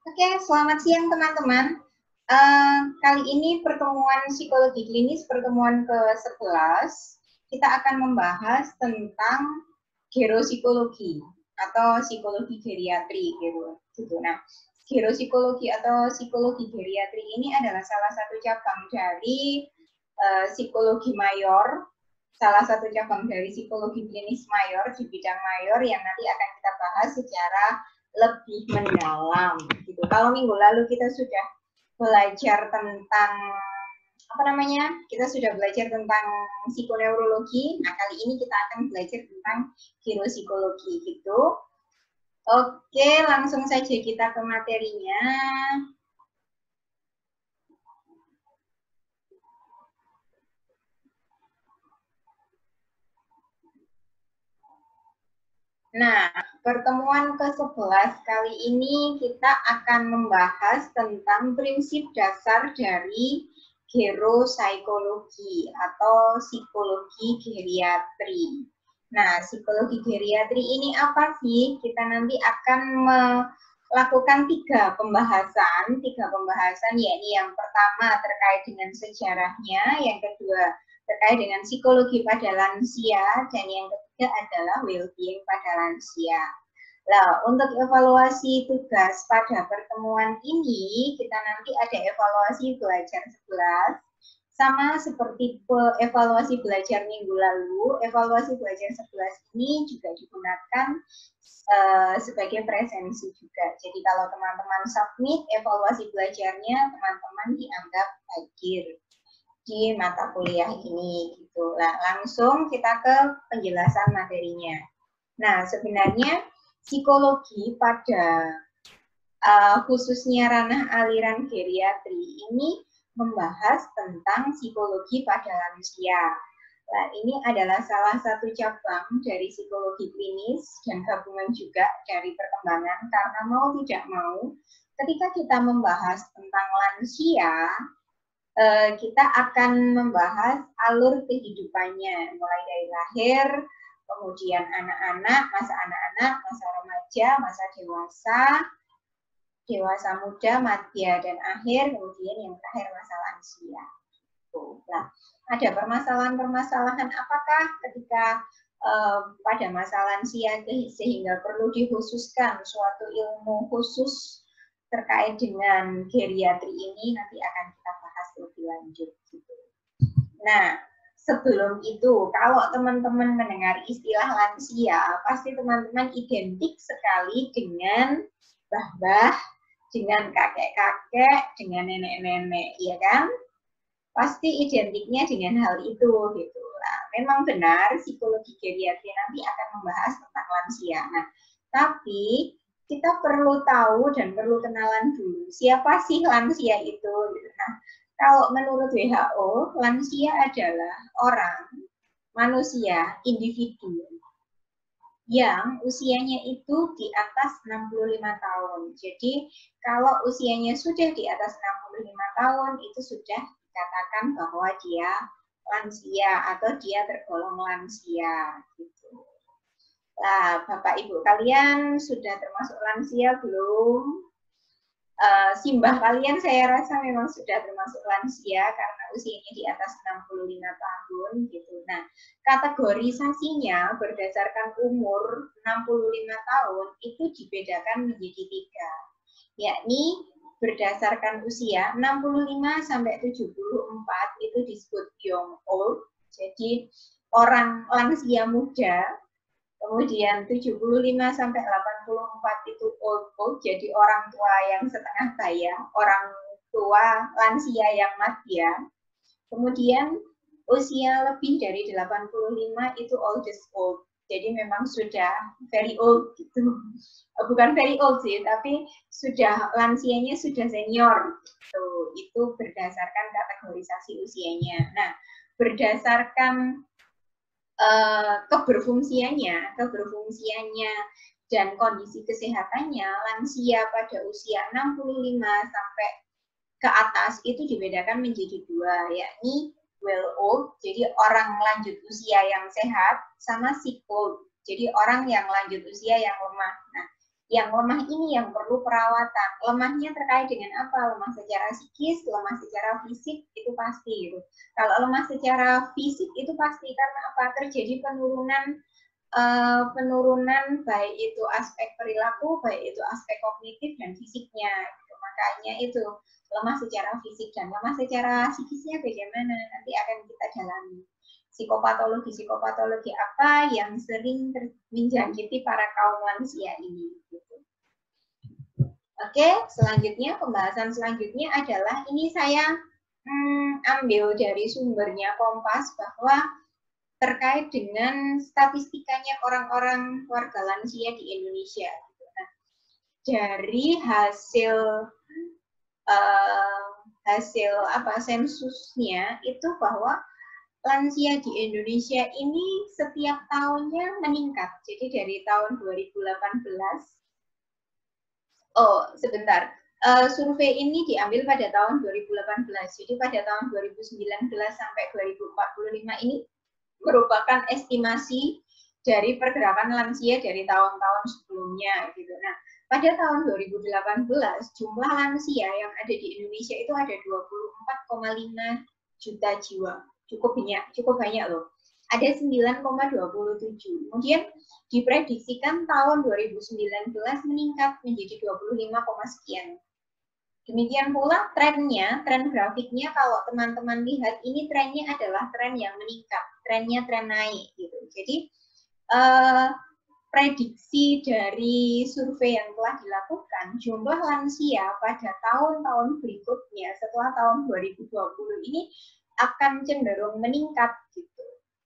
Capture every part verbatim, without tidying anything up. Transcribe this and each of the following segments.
Oke, selamat siang teman-teman. Uh, kali ini pertemuan psikologi klinis pertemuan ke sebelas, kita akan membahas tentang geropsikologi atau psikologi geriatri gitu. gitu. Nah, geropsikologi atau psikologi geriatri ini adalah salah satu cabang dari uh, psikologi mayor, salah satu cabang dari psikologi klinis mayor di bidang mayor yang nanti akan kita bahas secara lebih mendalam gitu. Kalau minggu lalu kita sudah belajar tentang apa namanya? Kita sudah belajar tentang psikoneurologi. Nah, kali ini kita akan belajar tentang geropsikologi gitu. Oke, langsung saja kita ke materinya. Nah, pertemuan ke sebelas kali ini kita akan membahas tentang prinsip dasar dari geropsikologi atau psikologi geriatri. Nah, psikologi geriatri ini apa sih? Kita nanti akan melakukan tiga pembahasan, tiga pembahasan, yakni yang pertama terkait dengan sejarahnya, yang kedua terkait dengan psikologi pada lansia, dan yang ketiga adalah well-being pada lansia. Nah, untuk evaluasi tugas pada pertemuan ini, kita nanti ada evaluasi belajar sebelas, sama seperti evaluasi belajar minggu lalu, evaluasi belajar sebelas ini juga digunakan uh, sebagai presensi juga. Jadi kalau teman-teman submit evaluasi belajarnya, teman-teman dianggap hadir di mata kuliah ini gitu. Nah, langsung kita ke penjelasan materinya. Nah, sebenarnya psikologi pada uh, khususnya ranah aliran geriatri ini membahas tentang psikologi pada lansia. Nah, ini adalah salah satu cabang dari psikologi klinis dan gabungan juga dari perkembangan, karena mau tidak mau ketika kita membahas tentang lansia, kita akan membahas alur kehidupannya, mulai dari lahir, kemudian anak-anak, masa anak-anak, masa remaja, masa dewasa, dewasa muda, madya, dan akhir, kemudian yang terakhir masa lansia. Nah, ada permasalahan-permasalahan apakah ketika eh, pada masa lansia sehingga perlu dikhususkan suatu ilmu khusus terkait dengan geriatri ini, nanti akan kita bahas lebih lanjut. Gitu. Nah, sebelum itu, kalau teman-teman mendengar istilah lansia, pasti teman-teman identik sekali dengan bah-bah, dengan kakek-kakek, dengan nenek-nenek, ya kan? Pasti identiknya dengan hal itu, gitu. Nah, memang benar psikologi geriatri nanti akan membahas tentang lansia. Nah, tapi kita perlu tahu dan perlu kenalan dulu siapa sih lansia itu. Nah, kalau menurut W H O, lansia adalah orang, manusia, individu yang usianya itu di atas enam puluh lima tahun. Jadi, kalau usianya sudah di atas enam puluh lima tahun, itu sudah dikatakan bahwa dia lansia atau dia tergolong lansia. Gitu. Nah, Bapak Ibu kalian sudah termasuk lansia belum? Uh, simbah kalian saya rasa memang sudah termasuk lansia karena usianya di atas enam puluh lima tahun gitu. Nah, kategorisasinya berdasarkan umur enam puluh lima tahun itu dibedakan menjadi tiga, yakni berdasarkan usia enam puluh lima sampai tujuh puluh empat itu disebut young old, jadi orang lansia muda. Kemudian tujuh puluh lima sampai delapan puluh empat itu old old, jadi orang tua yang setengah baya, orang tua lansia yang madya. Kemudian usia lebih dari delapan puluh lima itu oldest old. Jadi memang sudah very old gitu. Bukan very old sih, tapi sudah lansianya sudah senior. Gitu. Itu berdasarkan kategorisasi usianya. Nah, berdasarkan Uh, keberfungsiannya, keberfungsiannya dan kondisi kesehatannya, lansia pada usia enam puluh lima sampai ke atas itu dibedakan menjadi dua, yakni well old, jadi orang lanjut usia yang sehat, sama sick old, jadi orang yang lanjut usia yang lemah. Nah, yang lemah ini yang perlu perawatan. Lemahnya terkait dengan apa? Lemah secara psikis, lemah secara fisik, itu pasti gitu. Kalau lemah secara fisik itu pasti karena apa? Terjadi penurunan uh, penurunan baik itu aspek perilaku, baik itu aspek kognitif dan fisiknya. Gitu. Makanya itu lemah secara fisik dan lemah secara psikisnya bagaimana? Nanti akan kita dalami. Psikopatologi-psikopatologi apa yang sering menjangkiti para kaum lansia ini. Gitu. Oke, selanjutnya pembahasan selanjutnya adalah ini saya hmm, ambil dari sumbernya Kompas bahwa terkait dengan statistikanya orang-orang warga lansia di Indonesia. Nah, dari hasil uh, hasil apa sensusnya itu bahwa lansia di Indonesia ini setiap tahunnya meningkat. Jadi dari tahun dua ribu delapan belas, oh sebentar, uh, survei ini diambil pada tahun dua ribu delapan belas. Jadi pada tahun dua ribu sembilan belas sampai dua ribu empat puluh lima ini merupakan estimasi dari pergerakan lansia dari tahun-tahun sebelumnya. Gitu. Nah, pada tahun dua ribu delapan belas jumlah lansia yang ada di Indonesia itu ada dua puluh empat koma lima juta jiwa. Cukup banyak, cukup banyak loh. Ada sembilan koma dua tujuh. Kemudian diprediksikan tahun dua ribu sembilan belas meningkat menjadi dua puluh lima, sekian. Demikian pula trennya, tren grafiknya kalau teman-teman lihat ini trennya adalah tren yang meningkat, trennya tren naik gitu. Jadi eh, prediksi dari survei yang telah dilakukan, jumlah lansia pada tahun-tahun berikutnya setelah tahun dua ribu dua puluh ini akan cenderung meningkat gitu.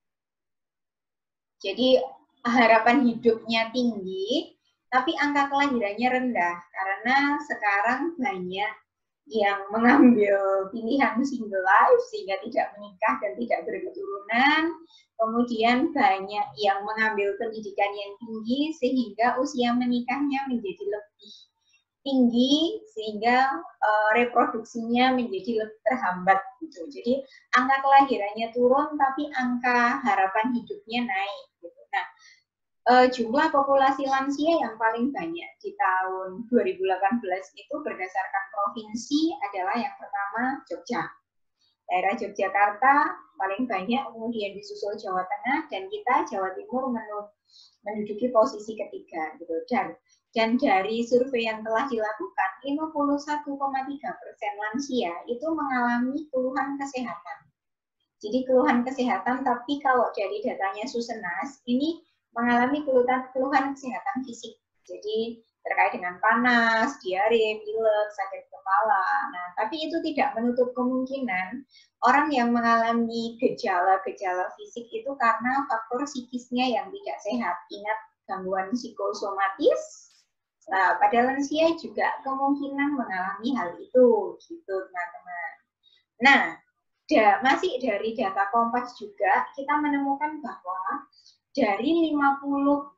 Jadi harapan hidupnya tinggi, tapi angka kelahirannya rendah karena sekarang banyak yang mengambil pilihan single life sehingga tidak menikah dan tidak berketurunan. Kemudian banyak yang mengambil pendidikan yang tinggi sehingga usia menikahnya menjadi lebih tinggi sehingga uh, reproduksinya menjadi lebih terhambat gitu. Jadi angka kelahirannya turun tapi angka harapan hidupnya naik gitu. Nah, uh, jumlah populasi lansia yang paling banyak di tahun dua ribu delapan belas itu berdasarkan provinsi adalah yang pertama Jogja. Daerah Yogyakarta paling banyak, kemudian disusul Jawa Tengah dan kita Jawa Timur menduduki posisi ketiga gitu. Dan dan dari survei yang telah dilakukan, lima puluh satu koma tiga persen lansia itu mengalami keluhan kesehatan. Jadi keluhan kesehatan, tapi kalau dari datanya Susenas, ini mengalami keluhan, keluhan kesehatan fisik. Jadi terkait dengan panas, diare, pilek, sakit kepala. Nah, tapi itu tidak menutup kemungkinan orang yang mengalami gejala-gejala fisik itu karena faktor psikisnya yang tidak sehat. Ingat gangguan psikosomatis. Nah, pada lansia juga kemungkinan mengalami hal itu, gitu teman-teman. Nah, da, masih dari data Kompas juga kita menemukan bahwa dari lima puluh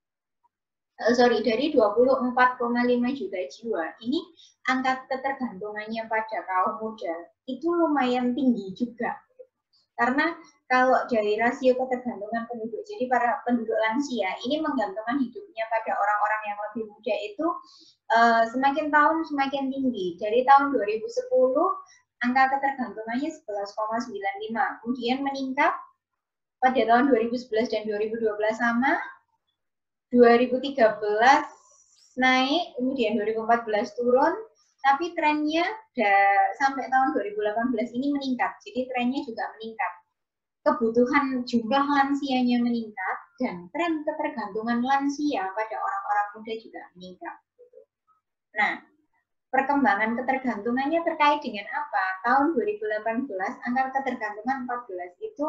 sorry dari dua puluh empat koma lima juta jiwa ini angka ketergantungannya pada kaum muda itu lumayan tinggi juga. Karena kalau dari rasio ketergantungan penduduk, jadi para penduduk lansia ini menggantungkan hidupnya pada orang-orang yang lebih muda itu uh, semakin tahun semakin tinggi. Dari tahun dua ribu sepuluh angka ketergantungannya sebelas koma sembilan lima, kemudian meningkat pada tahun dua ribu sebelas dan dua ribu dua belas sama, dua ribu tiga belas naik, kemudian dua ribu empat belas turun, tapi trennya sampai tahun dua ribu delapan belas ini meningkat, jadi trennya juga meningkat. Kebutuhan jumlah lansianya meningkat, dan tren ketergantungan lansia pada orang-orang muda juga meningkat. Nah, perkembangan ketergantungannya terkait dengan apa? Tahun dua ribu delapan belas, angka ketergantungan empat belas itu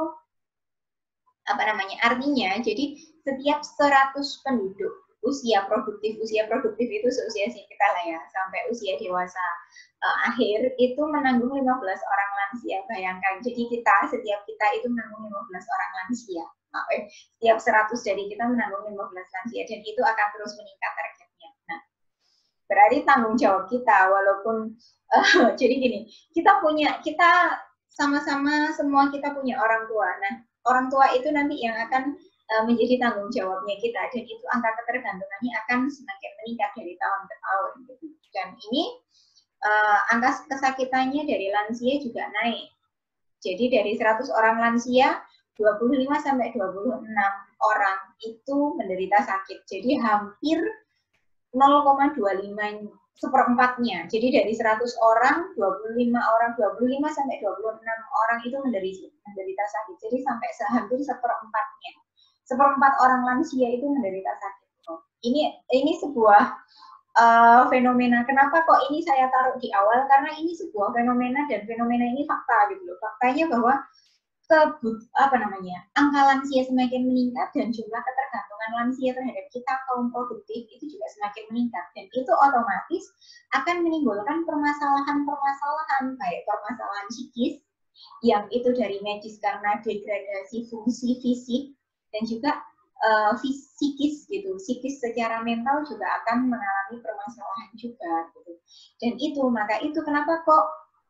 apa namanya? Artinya, jadi setiap seratus penduduk usia produktif, usia produktif itu seusia kita lah ya, sampai usia dewasa uh, akhir itu menanggung lima belas orang lansia. Bayangkan, jadi kita, setiap kita itu menanggung lima belas orang lansia. Nah, eh, setiap seratus dari kita menanggung lima belas lansia, dan itu akan terus meningkat targetnya. Nah, berarti tanggung jawab kita, walaupun, uh, jadi gini, kita punya, kita sama-sama semua kita punya orang tua. Nah, orang tua itu nanti yang akan uh, menjadi tanggung jawabnya kita, dan itu angka ketergantungannya akan semakin meningkat dari tahun ke tahun gitu. Dan ini uh, angka kesakitannya dari lansia juga naik. Jadi dari seratus orang lansia, dua puluh lima sampai dua puluh enam orang itu menderita sakit. Jadi hampir nol koma dua lima seperempatnya. Jadi dari seratus orang, dua puluh lima orang, dua puluh lima sampai dua puluh enam orang itu menderita, menderita sakit. Jadi sampai hampir seperempatnya. Seperempat orang lansia itu menderita sakit. Ini ini sebuah uh, fenomena. Kenapa kok ini saya taruh di awal? Karena ini sebuah fenomena, dan fenomena ini fakta gitu loh. Faktanya bahwa kebut, apa namanya, angka lansia semakin meningkat, dan jumlah ketergantungan lansia terhadap kita kaum produktif itu juga semakin meningkat, dan itu otomatis akan menimbulkan permasalahan-permasalahan kayak permasalahan psikis yang itu dari medis karena degradasi fungsi fisik, dan juga uh, psikis gitu, psikis secara mental juga akan mengalami permasalahan juga gitu. Dan itu maka itu kenapa kok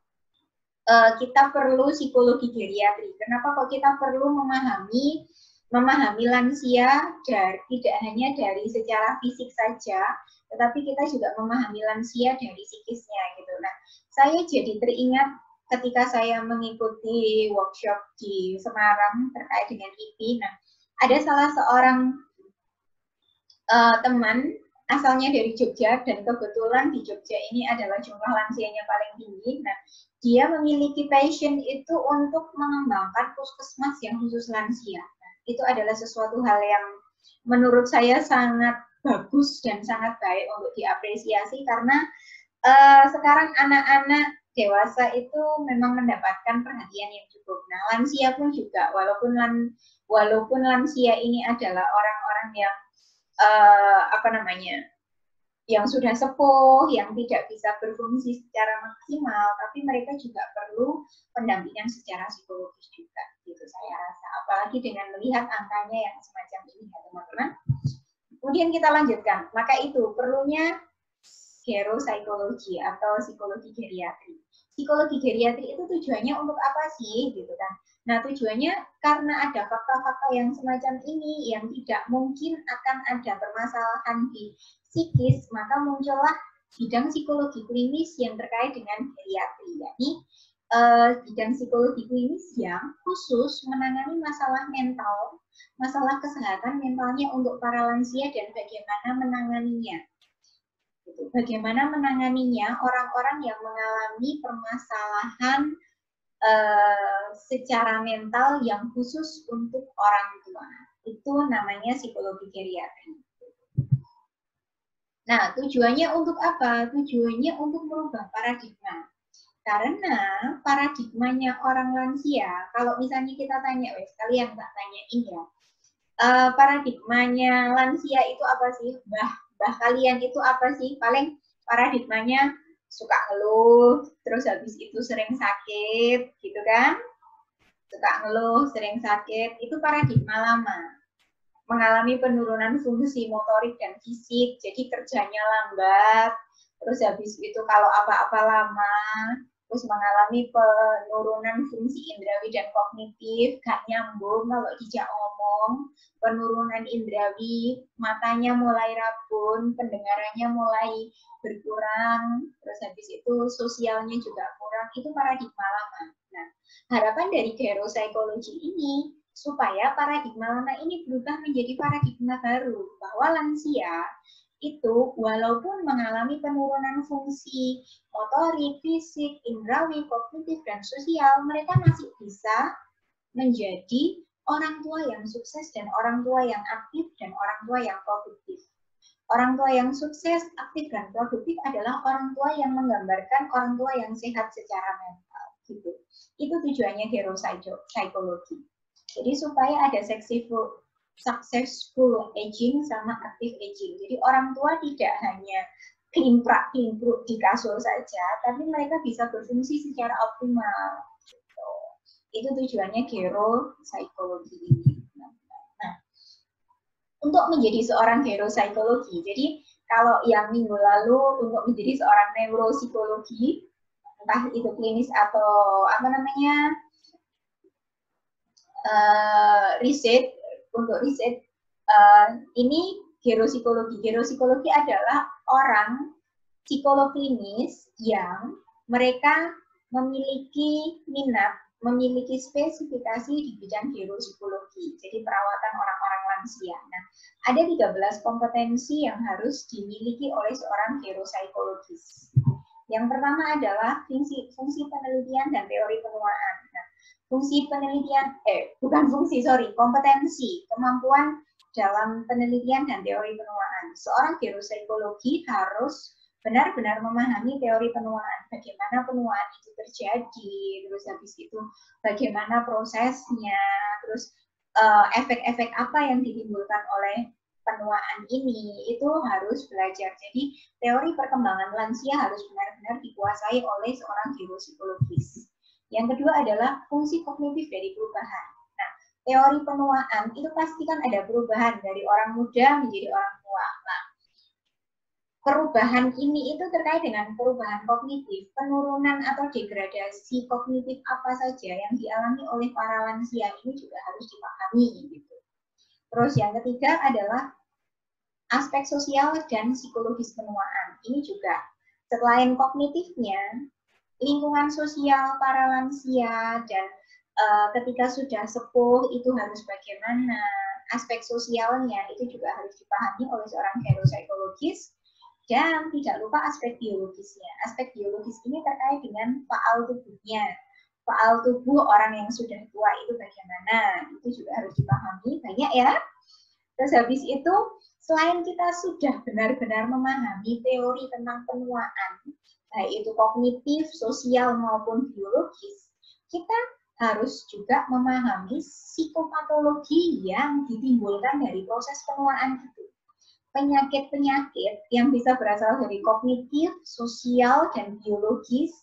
Uh, kita perlu psikologi geriatri. Kenapa kok kita perlu memahami memahami lansia dari, tidak hanya dari secara fisik saja, tetapi kita juga memahami lansia dari psikisnya gitu. Nah, saya jadi teringat ketika saya mengikuti workshop di Semarang terkait dengan I P I. Nah, ada salah seorang uh, teman asalnya dari Jogja, dan kebetulan di Jogja ini adalah jumlah lansianya paling tinggi. Nah, dia memiliki passion itu untuk mengembangkan puskesmas yang khusus lansia. Nah, itu adalah sesuatu hal yang menurut saya sangat bagus dan sangat baik untuk diapresiasi, karena uh, sekarang anak-anak dewasa itu memang mendapatkan perhatian yang cukup. Nah, lansia pun juga, walaupun lan, walaupun lansia ini adalah orang-orang yang uh, apa namanya, yang sudah sepuh, yang tidak bisa berfungsi secara maksimal, tapi mereka juga perlu pendampingan secara psikologis juga, gitu saya rasa. Apalagi dengan melihat angkanya yang semacam ini, ya teman-teman. Kemudian kita lanjutkan, maka itu perlunya geropsikologi atau psikologi geriatri. Psikologi geriatri itu tujuannya untuk apa sih, gitu kan? Nah, tujuannya karena ada fakta-fakta yang semacam ini yang tidak mungkin akan ada permasalahan di psikis, maka muncullah bidang psikologi klinis yang terkait dengan geriatri, yakni eh, bidang psikologi klinis yang khusus menangani masalah mental, masalah kesehatan mentalnya untuk para lansia dan bagaimana menanganinya. Bagaimana menanganinya orang-orang yang mengalami permasalahan uh, secara mental yang khusus untuk orang tua. Itu namanya psikologi geriatri. Nah, tujuannya untuk apa? Tujuannya untuk merubah paradigma. Karena paradigmanya orang lansia, kalau misalnya kita tanya, wes kalian tak tanyain ya, uh, paradigmanya lansia itu apa sih? Bah, bah kalian itu apa sih? Paling paradigmanya suka ngeluh, terus habis itu sering sakit, gitu kan? Suka ngeluh, sering sakit, itu paradigma lama. Mengalami penurunan fungsi motorik dan fisik, jadi kerjanya lambat, terus habis itu kalau apa-apa lama, terus mengalami penurunan fungsi indrawi dan kognitif, gak nyambung kalau dijak ngomong, penurunan indrawi, matanya mulai rabun, pendengarannya mulai berkurang, terus habis itu sosialnya juga kurang, itu paradigma lama. Nah, harapan dari geropsikologi ini supaya paradigma lama ini berubah menjadi paradigma baru, bahwa lansia itu walaupun mengalami penurunan fungsi motorik, fisik, indrawi, kognitif, dan sosial, mereka masih bisa menjadi orang tua yang sukses dan orang tua yang aktif dan orang tua yang produktif. Orang tua yang sukses, aktif, dan produktif adalah orang tua yang menggambarkan orang tua yang sehat secara mental. Gitu. Itu tujuannya geropsikologi. Jadi supaya ada successful, successful aging sama active aging. Jadi orang tua tidak hanya klimprak-klimpruk di kasur saja, tapi mereka bisa berfungsi secara optimal. Gitu. Itu tujuannya geropsikologi ini. Nah, untuk menjadi seorang geropsikologi, jadi kalau yang minggu lalu untuk menjadi seorang neuropsikologi, entah itu klinis atau apa namanya, Uh, riset, untuk riset uh, ini geropsikologi. Geropsikologi adalah orang psikolog klinis yang mereka memiliki minat, memiliki spesifikasi di bidang geropsikologi, jadi perawatan orang-orang lansia. Nah, ada tiga belas kompetensi yang harus dimiliki oleh seorang geropsikologis. Yang pertama adalah fungsi, fungsi penelitian dan teori penuaan. Nah, fungsi penelitian, eh bukan fungsi, sorry, kompetensi, kemampuan dalam penelitian dan teori penuaan. Seorang geropsikologi harus benar-benar memahami teori penuaan, bagaimana penuaan itu terjadi, terus habis itu bagaimana prosesnya, terus efek-efek uh, apa yang ditimbulkan oleh penuaan ini, itu harus belajar. Jadi teori perkembangan lansia harus benar-benar dikuasai oleh seorang geropsikologis. Yang kedua adalah fungsi kognitif dari perubahan. Nah, teori penuaan itu pasti kan ada perubahan dari orang muda menjadi orang tua. Nah, perubahan ini itu terkait dengan perubahan kognitif, penurunan atau degradasi kognitif apa saja yang dialami oleh para lansia ini juga harus dipahami gitu. Terus yang ketiga adalah aspek sosial dan psikologis penuaan. Ini juga selain kognitifnya, lingkungan sosial para lansia dan uh, ketika sudah sepuh itu harus bagaimana, aspek sosialnya itu juga harus dipahami oleh seorang geropsikologis. Dan tidak lupa aspek biologisnya. Aspek biologis ini terkait dengan faal tubuhnya. Faal tubuh orang yang sudah tua itu bagaimana, itu juga harus dipahami, banyak ya. Terus habis itu, selain kita sudah benar-benar memahami teori tentang penuaan, baik itu kognitif, sosial, maupun biologis, kita harus juga memahami psikopatologi yang ditimbulkan dari proses penuaan itu. Penyakit-penyakit yang bisa berasal dari kognitif, sosial, dan biologis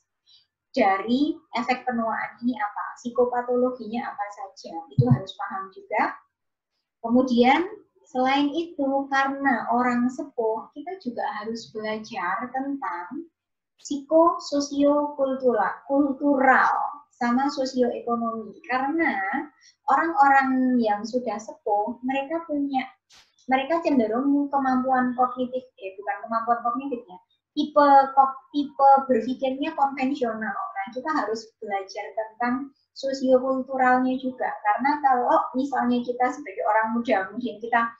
dari efek penuaan ini apa, psikopatologinya apa saja, itu harus paham juga. Kemudian selain itu, karena orang sepuh, kita juga harus belajar tentang psikososio-kultural, kultural, sama sosioekonomi. Karena orang-orang yang sudah sepuh, mereka punya mereka cenderung kemampuan kognitif, eh bukan kemampuan kognitifnya, tipe tipe berpikirnya konvensional. Nah, kita harus belajar tentang sosiokulturalnya juga. Karena kalau misalnya kita sebagai orang muda, mungkin kita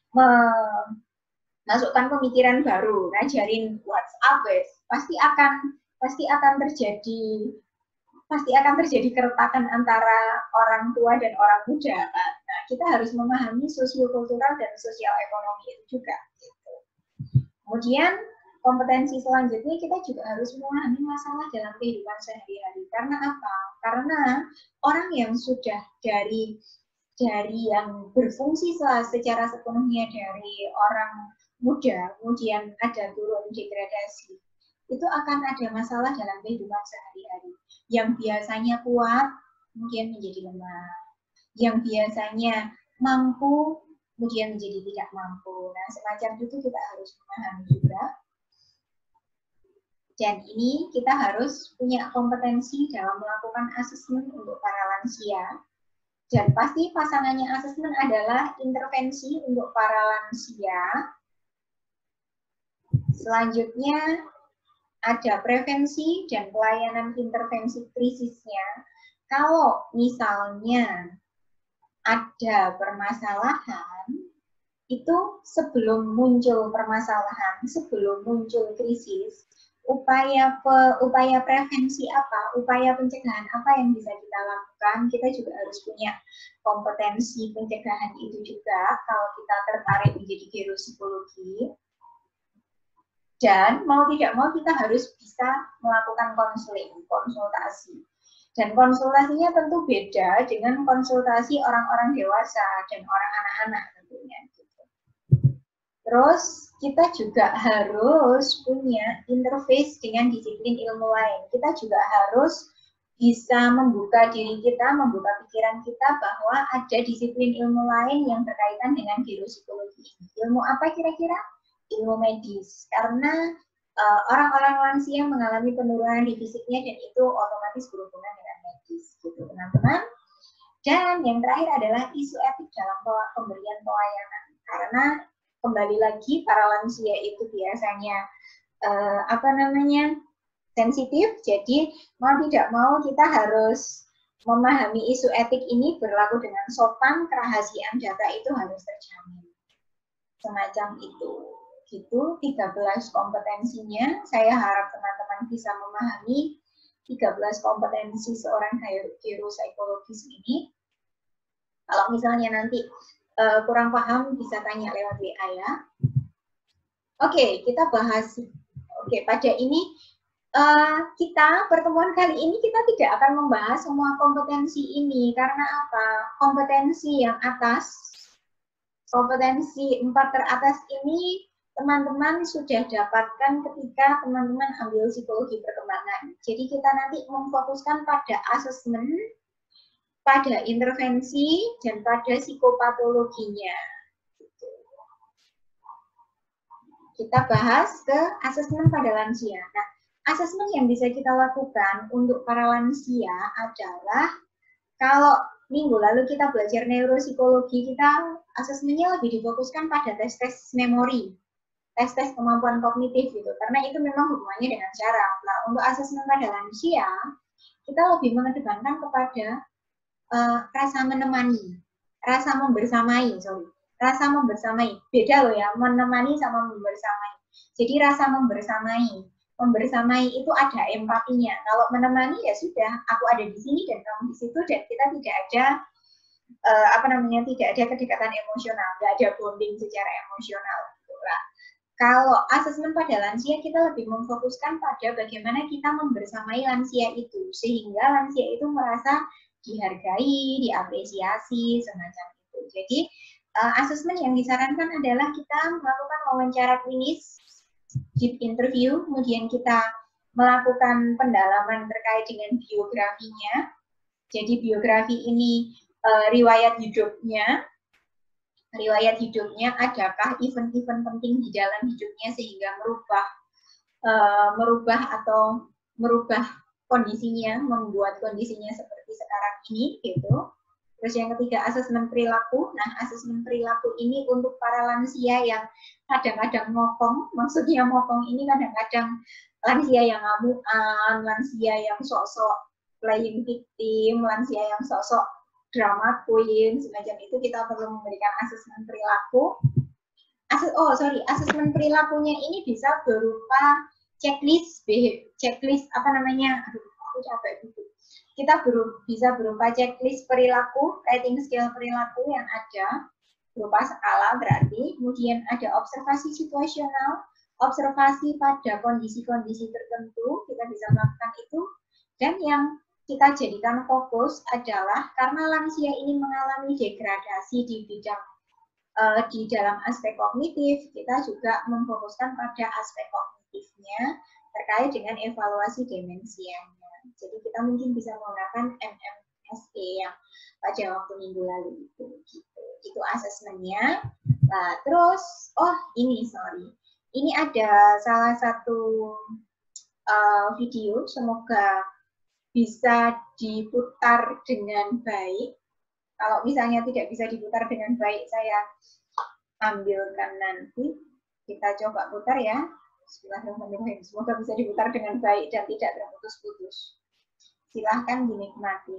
memasukkan pemikiran baru, ngajarin WhatsApp, pasti akan pasti akan terjadi pasti akan terjadi keretakan antara orang tua dan orang muda. Nah, kita harus memahami sosiokultural dan sosial ekonomi itu juga. Gitu. Kemudian kompetensi selanjutnya kita juga harus memahami masalah dalam kehidupan sehari-hari. Karena apa? Karena orang yang sudah dari dari yang berfungsi secara sepenuhnya dari orang muda, kemudian ada turun degradasi, itu akan ada masalah dalam kehidupan sehari-hari. Yang biasanya kuat, mungkin menjadi lemah. Yang biasanya mampu, kemudian menjadi tidak mampu. Nah, semacam itu kita harus memahami juga. Dan ini kita harus punya kompetensi dalam melakukan asesmen untuk para lansia. Dan pasti pasangannya asesmen adalah intervensi untuk para lansia. Selanjutnya, ada prevensi dan pelayanan intervensi krisisnya. Kalau misalnya ada permasalahan, itu sebelum muncul permasalahan, sebelum muncul krisis, upaya pe, upaya prevensi apa, upaya pencegahan apa yang bisa kita lakukan, kita juga harus punya kompetensi pencegahan itu juga kalau kita tertarik menjadi geropsikologi. Dan mau tidak mau kita harus bisa melakukan konseling, konsultasi. Dan konsultasinya tentu beda dengan konsultasi orang-orang dewasa dan orang anak-anak tentunya. Terus kita juga harus punya interface dengan disiplin ilmu lain. Kita juga harus bisa membuka diri kita, membuka pikiran kita bahwa ada disiplin ilmu lain yang berkaitan dengan geropsikologi. Ilmu apa kira-kira? Ilmu medis, karena orang-orang uh, lansia mengalami penurunan di fisiknya dan itu otomatis berhubungan dengan medis, gitu teman-teman. Dan yang terakhir adalah isu etik dalam pemberian pelayanan. Karena kembali lagi para lansia itu biasanya eh, apa namanya sensitif, jadi mau tidak mau kita harus memahami isu etik ini berlaku dengan sopan, kerahasiaan data itu harus terjamin. Semacam itu. Gitu, tiga belas kompetensinya. Saya harap teman-teman bisa memahami tiga belas kompetensi seorang geropsikologis ini. Kalau misalnya nanti uh, kurang paham, bisa tanya lewat W A ya. Oke, okay, kita bahas. Oke, okay, pada ini uh, kita pertemuan kali ini kita tidak akan membahas semua kompetensi ini karena apa? Kompetensi yang atas, kompetensi empat teratas ini teman-teman sudah dapatkan ketika teman-teman ambil psikologi perkembangan. Jadi kita nanti memfokuskan pada asesmen, pada intervensi, dan pada psikopatologinya. Kita bahas ke asesmen pada lansia. Nah, asesmen yang bisa kita lakukan untuk para lansia adalah kalau minggu lalu kita belajar neuropsikologi, kita asesmennya lebih difokuskan pada tes-tes memori, tes-tes kemampuan kognitif gitu, karena itu memang hubungannya dengan syaraf. Nah, untuk asesmen pada lansia, kita lebih mengedepankan kepada uh, rasa menemani, rasa membersamai, sorry, rasa membersamai. Beda loh ya, menemani sama membersamai. Jadi rasa membersamai, membersamai itu ada empatinya. Kalau menemani ya sudah, aku ada di sini dan kamu di situ, dan kita tidak ada uh, apa namanya, tidak ada kedekatan emosional, tidak ada bonding secara emosional. Gitu lah. Kalau asesmen pada lansia, kita lebih memfokuskan pada bagaimana kita membersamai lansia itu, sehingga lansia itu merasa dihargai, diapresiasi, semacam itu. Jadi, uh, asesmen yang disarankan adalah kita melakukan wawancara klinis, deep interview, kemudian kita melakukan pendalaman terkait dengan biografinya. Jadi, biografi ini uh, riwayat hidupnya, riwayat hidupnya, adakah event-event penting di dalam hidupnya sehingga merubah uh, merubah atau merubah kondisinya, membuat kondisinya seperti sekarang ini gitu. Terus yang ketiga, asesmen perilaku. Nah, asesmen perilaku ini untuk para lansia yang kadang-kadang mokong, maksudnya mokong ini kadang-kadang lansia yang ngamuan, lansia yang sok-sok playing victim, lansia yang sok-sok drama queen, semacam itu, kita perlu memberikan asesmen perilaku. Ases, oh sorry, asesmen perilakunya ini bisa berupa checklist, checklist apa namanya, aduh aku capek gitu. Kita beru, bisa berupa checklist perilaku, rating scale perilaku yang ada, berupa skala berarti, kemudian ada observasi situasional, observasi pada kondisi-kondisi tertentu, kita bisa melakukan itu, dan yang kita jadikan fokus adalah karena lansia ini mengalami degradasi di bidang uh, di dalam aspek kognitif, kita juga memfokuskan pada aspek kognitifnya terkait dengan evaluasi demensianya. Jadi kita mungkin bisa menggunakan M M S E yang pada waktu minggu lalu itu. Gitu. Itu asesmennya. Nah, terus, oh ini sorry, ini ada salah satu uh, video, semoga bisa diputar dengan baik. Kalau misalnya tidak bisa diputar dengan baik, saya ambilkan nanti. Kita coba putar ya. Bismillahirrahmanirrahim. Semoga bisa diputar dengan baik dan tidak terputus-putus. Silahkan dinikmati.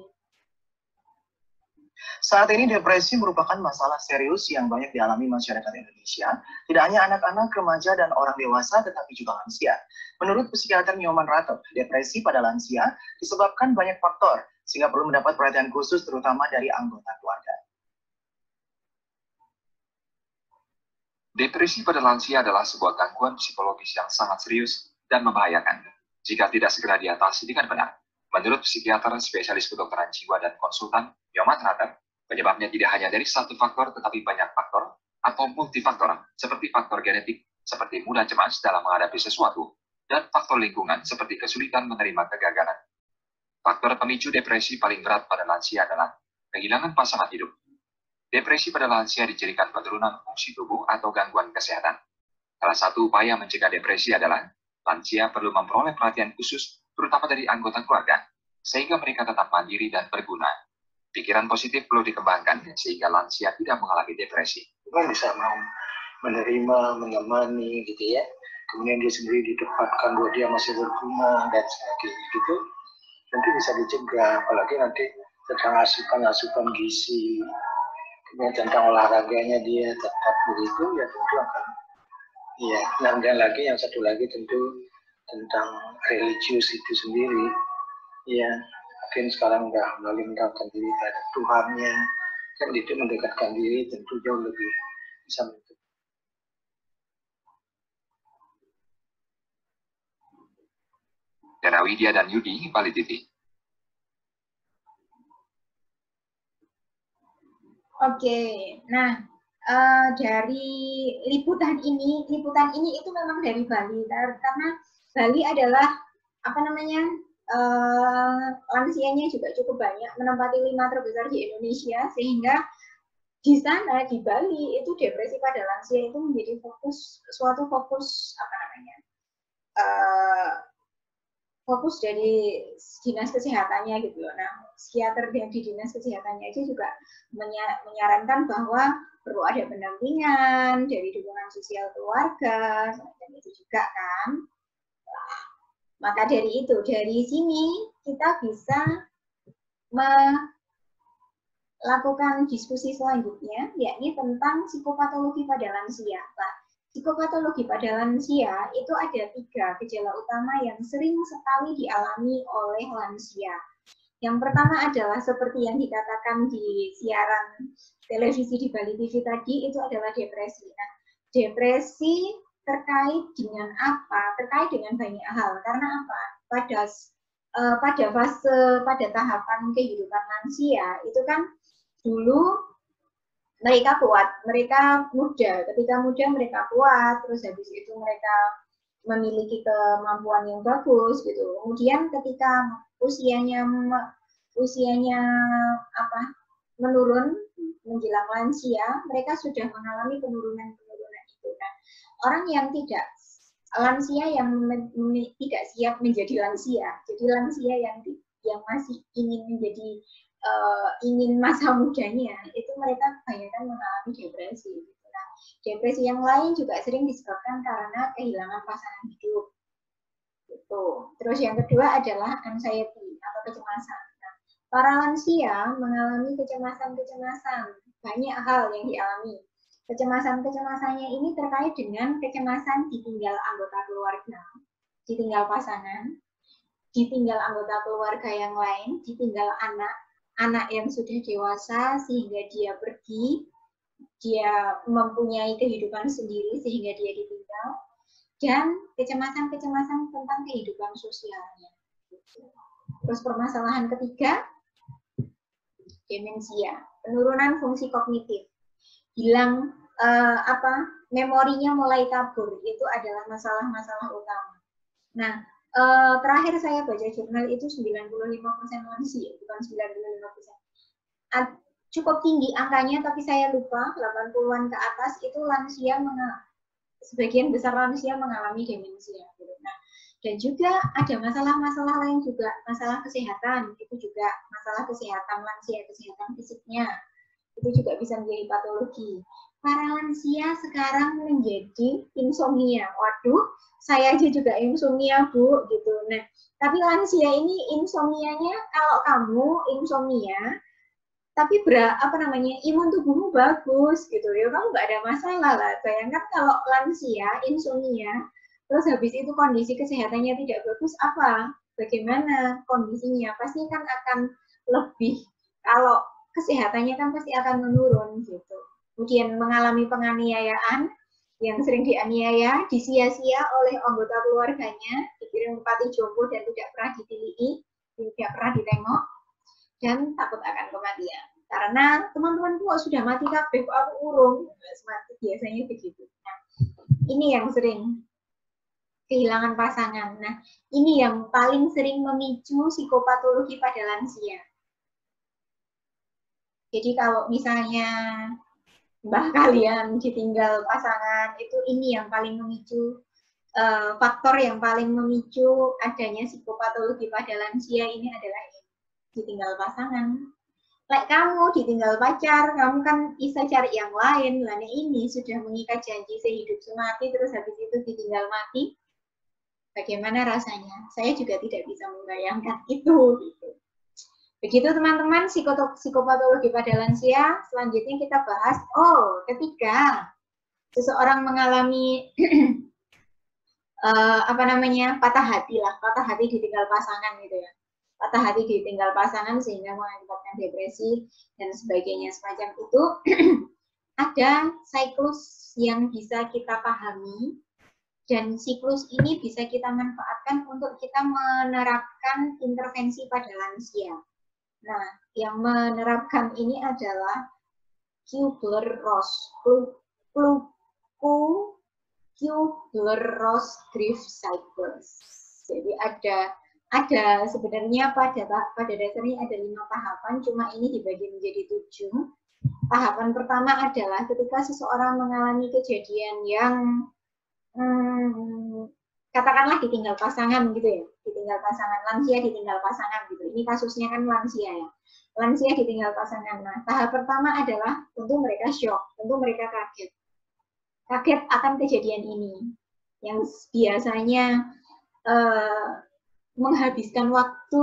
Saat ini depresi merupakan masalah serius yang banyak dialami masyarakat Indonesia, tidak hanya anak-anak, remaja, dan orang dewasa, tetapi juga lansia. Menurut psikiater Nyoman Ratep, depresi pada lansia disebabkan banyak faktor, sehingga perlu mendapat perhatian khusus terutama dari anggota keluarga. Depresi pada lansia adalah sebuah gangguan psikologis yang sangat serius dan membahayakan jika tidak segera diatasi dengan benar. Menurut psikiater spesialis kedokteran jiwa dan konsultan Nyoman Ratep, penyebabnya tidak hanya dari satu faktor tetapi banyak faktor atau multifaktor, seperti faktor genetik seperti mudah cemas dalam menghadapi sesuatu, dan faktor lingkungan seperti kesulitan menerima kegagalan. Faktor pemicu depresi paling berat pada lansia adalah kehilangan pasangan hidup. Depresi pada lansia dijadikan penurunan fungsi tubuh atau gangguan kesehatan. Salah satu upaya mencegah depresi adalah lansia perlu memperoleh perhatian khusus terutama dari anggota keluarga, sehingga mereka tetap mandiri dan berguna. Pikiran positif perlu dikembangkan sehingga lansia tidak mengalami depresi. Kan bisa mau menerima, menemani gitu ya. Kemudian dia sendiri ditempatkan bahwa dia masih berguna dan sebagainya gitu. Nanti bisa dicegah, apalagi nanti tentang asupan-asupan gizi, kemudian tentang olahraganya dia tetap begitu, ya tentu akan, ya. Dan lagi yang satu lagi tentu tentang religius itu sendiri, ya. Mungkin sekarang udah mulai mendekatkan diri pada Tuhannya, kan itu mendekatkan diri tentu jauh lebih bisa menentukan. Dara Widya dan Yudi, Bali T V. Oke, nah uh, dari liputan ini, liputan ini itu memang dari Bali, karena Bali adalah apa namanya uh, lansianya juga cukup banyak, menempati lima terbesar di Indonesia, sehingga di sana di Bali itu depresi pada lansia itu menjadi fokus suatu fokus apa namanya uh, fokus dari dinas kesehatannya gitu loh. Nah, psikiater yang di dinas kesehatannya itu juga menyarankan bahwa perlu ada pendampingan dari dukungan sosial keluarga, dan itu juga kan. Nah, maka dari itu, dari sini kita bisa melakukan diskusi selanjutnya, yakni tentang psikopatologi pada lansia. Nah, psikopatologi pada lansia itu ada tiga gejala utama yang sering sekali dialami oleh lansia. Yang pertama adalah seperti yang dikatakan di siaran televisi di Bali T V tadi, itu adalah depresi. Nah, depresi terkait dengan apa? Terkait dengan banyak hal. Karena apa? Pada uh, pada fase pada tahapan kehidupan lansia itu kan dulu mereka kuat, mereka muda. Ketika muda mereka kuat, terus habis itu mereka memiliki kemampuan yang bagus gitu. Kemudian ketika usianya usianya apa menurun menjelang lansia, mereka sudah mengalami penurunan-penurunan itu. Nah, orang yang tidak lansia yang tidak siap menjadi lansia, jadi lansia yang yang masih ingin menjadi Uh, ingin masa mudanya, itu mereka kebanyakan mengalami depresi. Nah, depresi yang lain juga sering disebabkan karena kehilangan pasangan hidup. Gitu. Terus yang kedua adalah anxiety atau kecemasan. Nah, para lansia mengalami kecemasan-kecemasan, banyak hal yang dialami. Kecemasan-kecemasannya ini terkait dengan kecemasan ditinggal anggota keluarga, ditinggal pasangan, ditinggal anggota keluarga yang lain, ditinggal anak, anak yang sudah dewasa sehingga dia pergi, dia mempunyai kehidupan sendiri sehingga dia ditinggal, dan kecemasan-kecemasan tentang kehidupan sosialnya. Terus permasalahan ketiga, demensia, penurunan fungsi kognitif, hilang eh, apa memorinya mulai kabur, itu adalah masalah-masalah utama. Nah, Uh, terakhir saya baca jurnal itu sembilan puluh lima persen lansia, bukan sembilan puluh lima persen. Ad, cukup tinggi angkanya, tapi saya lupa, delapan puluhan ke atas itu lansia, sebagian besar lansia mengalami demensia. Nah, dan juga ada masalah-masalah lain juga, masalah kesehatan, itu juga masalah kesehatan lansia, kesehatan fisiknya, itu juga bisa menjadi patologi. Para lansia sekarang menjadi insomnia. Waduh, saya aja juga insomnia, Bu, gitu. Nah, tapi lansia ini insomnianya, kalau kamu insomnia, tapi ber, apa namanya, imun tubuhmu bagus, gitu. Ya, kamu nggak ada masalah lah. Bayangkan kalau lansia, insomnia, terus habis itu kondisi kesehatannya tidak bagus, apa? Bagaimana kondisinya? Pasti kan akan lebih, kalau kesehatannya kan pasti akan menurun, gitu. Kemudian mengalami penganiayaan, yang sering dianiaya, disia-sia oleh anggota keluarganya, dikirim ke panti jompo dan tidak pernah ditilii, tidak pernah ditengok, dan takut akan kematian. Karena teman-teman kok sudah mati kabeh, kok aku urung, biasanya begitu. Nah, ini yang sering kehilangan pasangan. Nah, ini yang paling sering memicu psikopatologi pada lansia. Jadi kalau misalnya mbah kalian ditinggal pasangan, itu ini yang paling memicu, uh, faktor yang paling memicu adanya psikopatologi pada lansia ini adalah ini, ditinggal pasangan. Like kamu ditinggal pacar, kamu kan bisa cari yang lain. Lah ini sudah mengikat janji sehidup semati, terus habis itu ditinggal mati. Bagaimana rasanya? Saya juga tidak bisa membayangkan itu. Gitu. Begitu teman-teman, psikopatologi pada lansia. Selanjutnya kita bahas, oh ketika seseorang mengalami uh, apa namanya patah hati lah, patah hati ditinggal pasangan gitu ya. Patah hati ditinggal pasangan sehingga mengakibatkan depresi dan sebagainya semacam itu. Ada siklus yang bisa kita pahami dan siklus ini bisa kita manfaatkan untuk kita menerapkan intervensi pada lansia. Nah, yang menerapkan ini adalah Kubler-Ross, Kubler-Ross grief cycles. Jadi ada ada sebenarnya pada pada dasarnya ada lima tahapan, cuma ini dibagi menjadi tujuh. Tahapan pertama adalah ketika seseorang mengalami kejadian yang hmm, katakanlah ditinggal pasangan gitu ya, ditinggal pasangan, lansia ditinggal pasangan gitu. Ini kasusnya kan lansia ya, lansia ditinggal pasangan. Nah, tahap pertama adalah tentu mereka shock, tentu mereka kaget, kaget akan kejadian ini, yang biasanya uh, menghabiskan waktu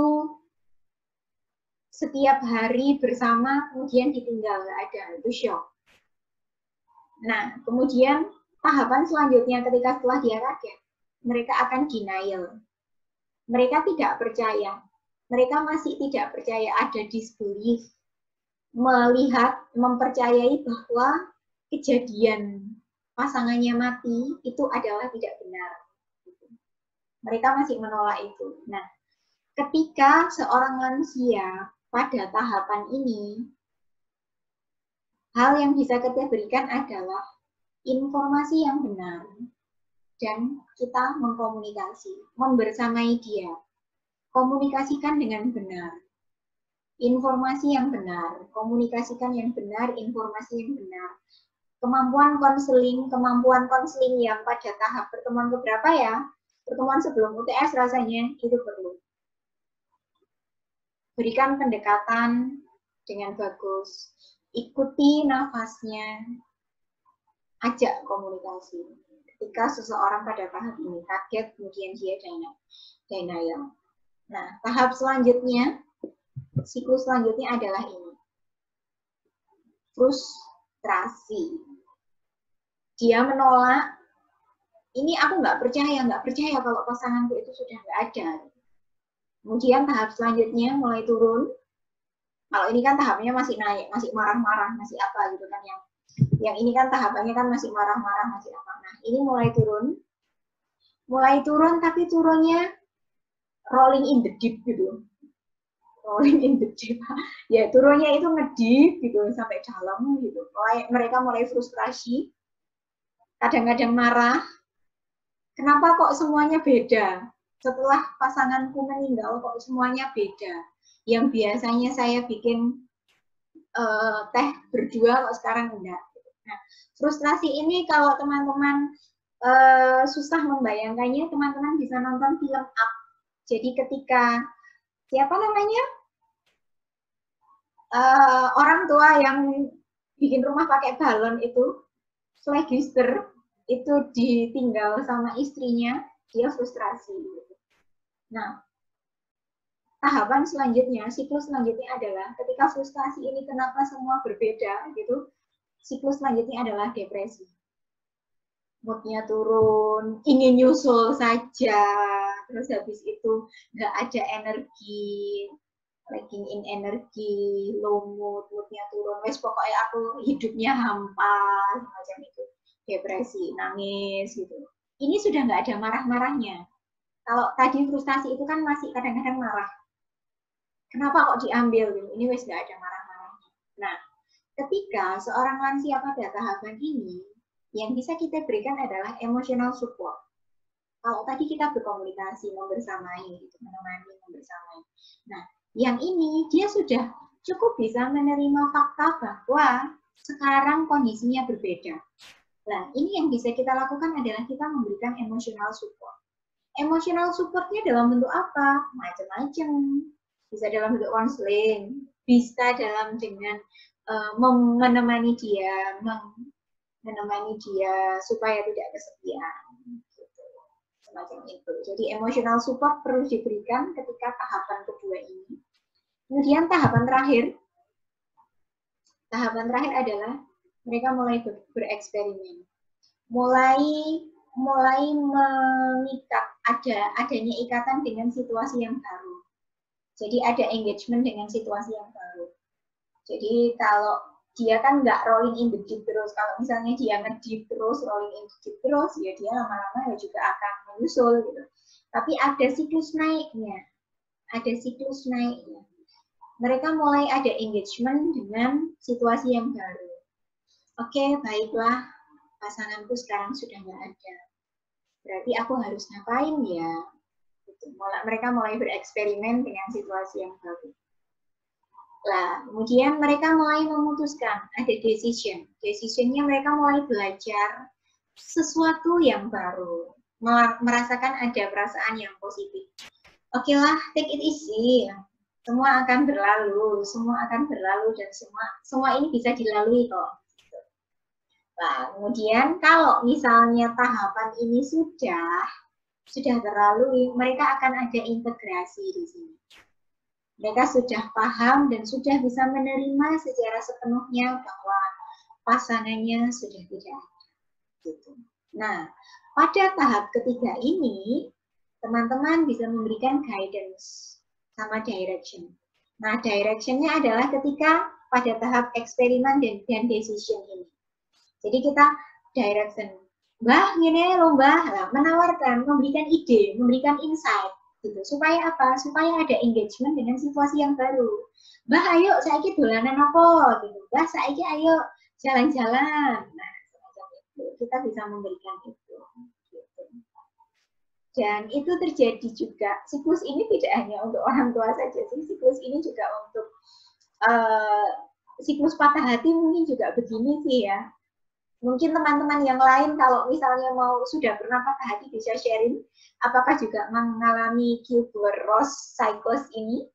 setiap hari bersama, kemudian ditinggal, nggak ada, itu shock. Nah, kemudian tahapan selanjutnya ketika setelah dia kaget, mereka akan denial. Mereka tidak percaya. Mereka masih tidak percaya, ada disbelief. Melihat, mempercayai bahwa kejadian pasangannya mati itu adalah tidak benar. Mereka masih menolak itu. Nah, ketika seorang lansia pada tahapan ini, hal yang bisa kita berikan adalah informasi yang benar dan kita mengkomunikasi, membersamai dia, komunikasikan dengan benar, informasi yang benar, komunikasikan yang benar, informasi yang benar. Kemampuan konseling, kemampuan konseling yang pada tahap pertemuan keberapa ya? Pertemuan sebelum U T S rasanya itu perlu. Berikan pendekatan dengan bagus, ikuti nafasnya, ajak komunikasi. Ketika seseorang pada tahap ini kaget, kemudian dia denial. Nah, tahap selanjutnya, siklus selanjutnya adalah ini. Frustrasi. Dia menolak, ini aku nggak percaya, nggak percaya kalau pasanganku itu sudah nggak ada. Kemudian tahap selanjutnya mulai turun. Kalau ini kan tahapnya masih naik, masih marah-marah, masih apa gitu kan yang yang ini kan tahapannya kan masih marah-marah, masih apa. Nah, ini mulai turun. Mulai turun tapi turunnya rolling in the deep gitu. Rolling in the deep. Ya, turunnya itu ngedip gitu sampai dalam gitu. Mulai, mereka mulai frustrasi. Kadang-kadang marah. Kenapa kok semuanya beda? Setelah pasanganku meninggal kok semuanya beda. Yang biasanya saya bikin uh, teh berdua kok sekarang enggak. Nah, frustrasi ini kalau teman-teman uh, susah membayangkannya, teman-teman bisa nonton film Up. Jadi ketika siapa namanya uh, orang tua yang bikin rumah pakai balon itu, Flegister, itu ditinggal sama istrinya, dia frustrasi. Nah, tahapan selanjutnya, siklus selanjutnya adalah ketika frustasi ini kenapa semua berbeda gitu, siklus selanjutnya adalah depresi. Moodnya turun, ingin nyusul saja, terus habis itu nggak ada energi, lacking in energi, low mood, moodnya turun, wes pokoknya aku hidupnya hampa, macam itu. Depresi, nangis gitu. Ini sudah nggak ada marah-marahnya. Kalau tadi frustasi itu kan masih kadang-kadang marah. Kenapa kok diambil? Ini wes nggak ada marah-marahnya. Nah, ketika seorang lansia pada tahapan ini, yang bisa kita berikan adalah emotional support. Kalau tadi kita berkomunikasi, membersamai, gitu, menemani, membersamai. Nah, yang ini dia sudah cukup bisa menerima fakta bahwa sekarang kondisinya berbeda. Nah, ini yang bisa kita lakukan adalah kita memberikan emotional support. Emotional supportnya dalam bentuk apa? Macam-macam. Bisa dalam bentuk counseling, bisa dalam dengan uh, menemani dia, menemani dia supaya tidak kesepian, gitu. Semacam itu. Jadi emotional support perlu diberikan ketika tahapan kedua ini. Kemudian tahapan terakhir, tahapan terakhir adalah mereka mulai ber bereksperimen, mulai mulai mengikat, ada adanya ikatan dengan situasi yang baru. Jadi ada engagement dengan situasi yang baru. Jadi kalau dia kan nggak rolling in the deep terus, kalau misalnya dia nge-deep terus, rolling in the deep terus, ya dia lama-lama ya juga akan menyusul gitu. Tapi ada siklus naiknya, ada siklus naiknya. Mereka mulai ada engagement dengan situasi yang baru. Oke, baiklah, pasanganku sekarang sudah nggak ada. Berarti aku harus ngapain ya? Mereka mulai bereksperimen dengan situasi yang baru. Nah, kemudian mereka mulai memutuskan, ada decision. Decisionnya mereka mulai belajar sesuatu yang baru. Merasakan ada perasaan yang positif. Oke lah, take it easy. Semua akan berlalu, semua akan berlalu, dan semua semua ini bisa dilalui kok. Nah, kemudian kalau misalnya tahapan ini sudah sudah terlalui, mereka akan ada integrasi di sini. Mereka sudah paham dan sudah bisa menerima secara sepenuhnya bahwa pasangannya sudah tidak ada. Gitu. Nah, pada tahap ketiga ini, teman-teman bisa memberikan guidance sama direction. Nah, directionnya adalah ketika pada tahap eksperimen dan, dan decision ini. Jadi kita direction, Mbah, gini loh Mbah, nah, menawarkan, memberikan ide, memberikan insight, gitu. Supaya apa? Supaya ada engagement dengan situasi yang baru. Mbah, ayo saiki dolanan apa? Gitu. Mbah, saiki ayo jalan-jalan. Nah, semacam itu. Kita bisa memberikan itu. Gitu. Dan itu terjadi juga. Siklus ini tidak hanya untuk orang tua saja sih. Siklus ini juga untuk uh, siklus patah hati mungkin juga begini sih ya. Mungkin teman-teman yang lain kalau misalnya mau sudah pernah patah hati bisa sharing apakah juga mengalami Kübler-Ross cycles ini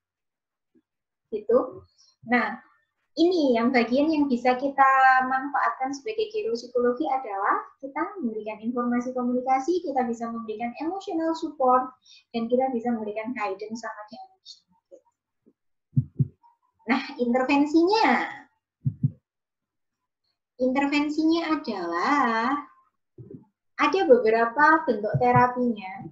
gitu. Nah, ini yang bagian yang bisa kita manfaatkan sebagai guru psikologi adalah kita memberikan informasi komunikasi, kita bisa memberikan emotional support, dan kita bisa memberikan guidance sama direction. Nah, intervensinya Intervensinya adalah ada beberapa bentuk terapinya.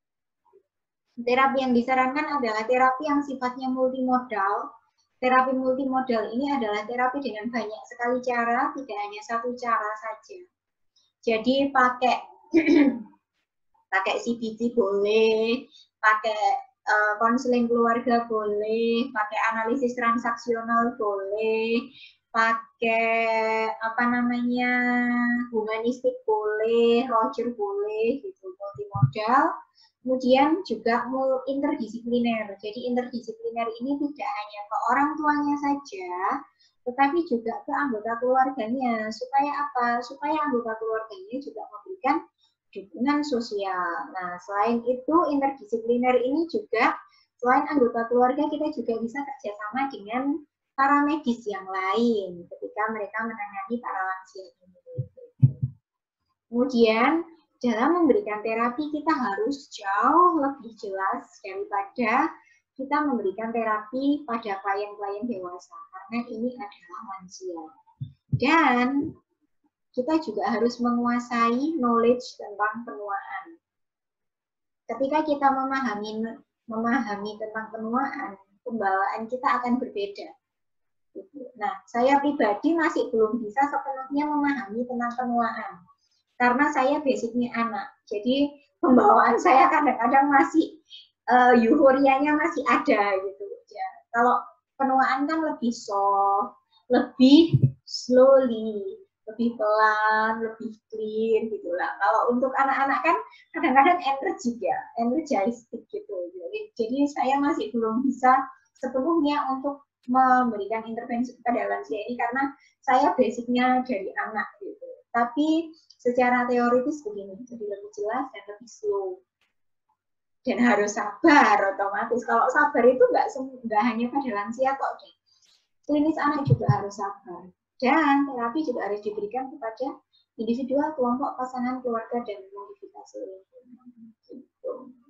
Terapi yang disarankan adalah terapi yang sifatnya multimodal. Terapi multimodal ini adalah terapi dengan banyak sekali cara, tidak hanya satu cara saja. Jadi pakai pakai C B T boleh, pakai konseling uh, keluarga boleh, pakai analisis transaksional boleh, pakai apa namanya humanistik boleh, Roger boleh, gitu, multimodal. Kemudian juga interdisipliner. Jadi interdisipliner ini tidak hanya ke orang tuanya saja, tetapi juga ke anggota keluarganya. Supaya apa? Supaya anggota keluarganya juga memberikan dukungan sosial. Nah, selain itu interdisipliner ini juga selain anggota keluarga kita juga bisa kerjasama dengan para medis yang lain ketika mereka menangani para lansia ini. Kemudian dalam memberikan terapi kita harus jauh lebih jelas daripada kita memberikan terapi pada klien-klien dewasa karena ini adalah lansia. Dan kita juga harus menguasai knowledge tentang penuaan. Ketika kita memahami memahami tentang penuaan, pembawaan kita akan berbeda. Nah, saya pribadi masih belum bisa sepenuhnya memahami tentang penuaan. Karena saya basicnya anak. Jadi, pembawaan saya kadang-kadang masih, uh, euforianya masih ada gitu. Ya. Kalau penuaan kan lebih soft, lebih slowly, lebih pelan, lebih clear gitu lah. Kalau untuk anak-anak kan kadang-kadang energik ya, energizing gitu. Jadi, jadi saya masih belum bisa sepenuhnya untuk memberikan intervensi pada lansia ini karena saya basicnya dari anak gitu. Tapi secara teoritis begini, jadi lebih jelas dan lebih slow. Dan harus sabar otomatis. Kalau sabar itu nggak nggak hanya pada lansia kok, klinis anak juga harus sabar. Dan terapi juga harus diberikan kepada individual, kelompok, pasangan, keluarga, dan modifikasi lingkungan. Gitu.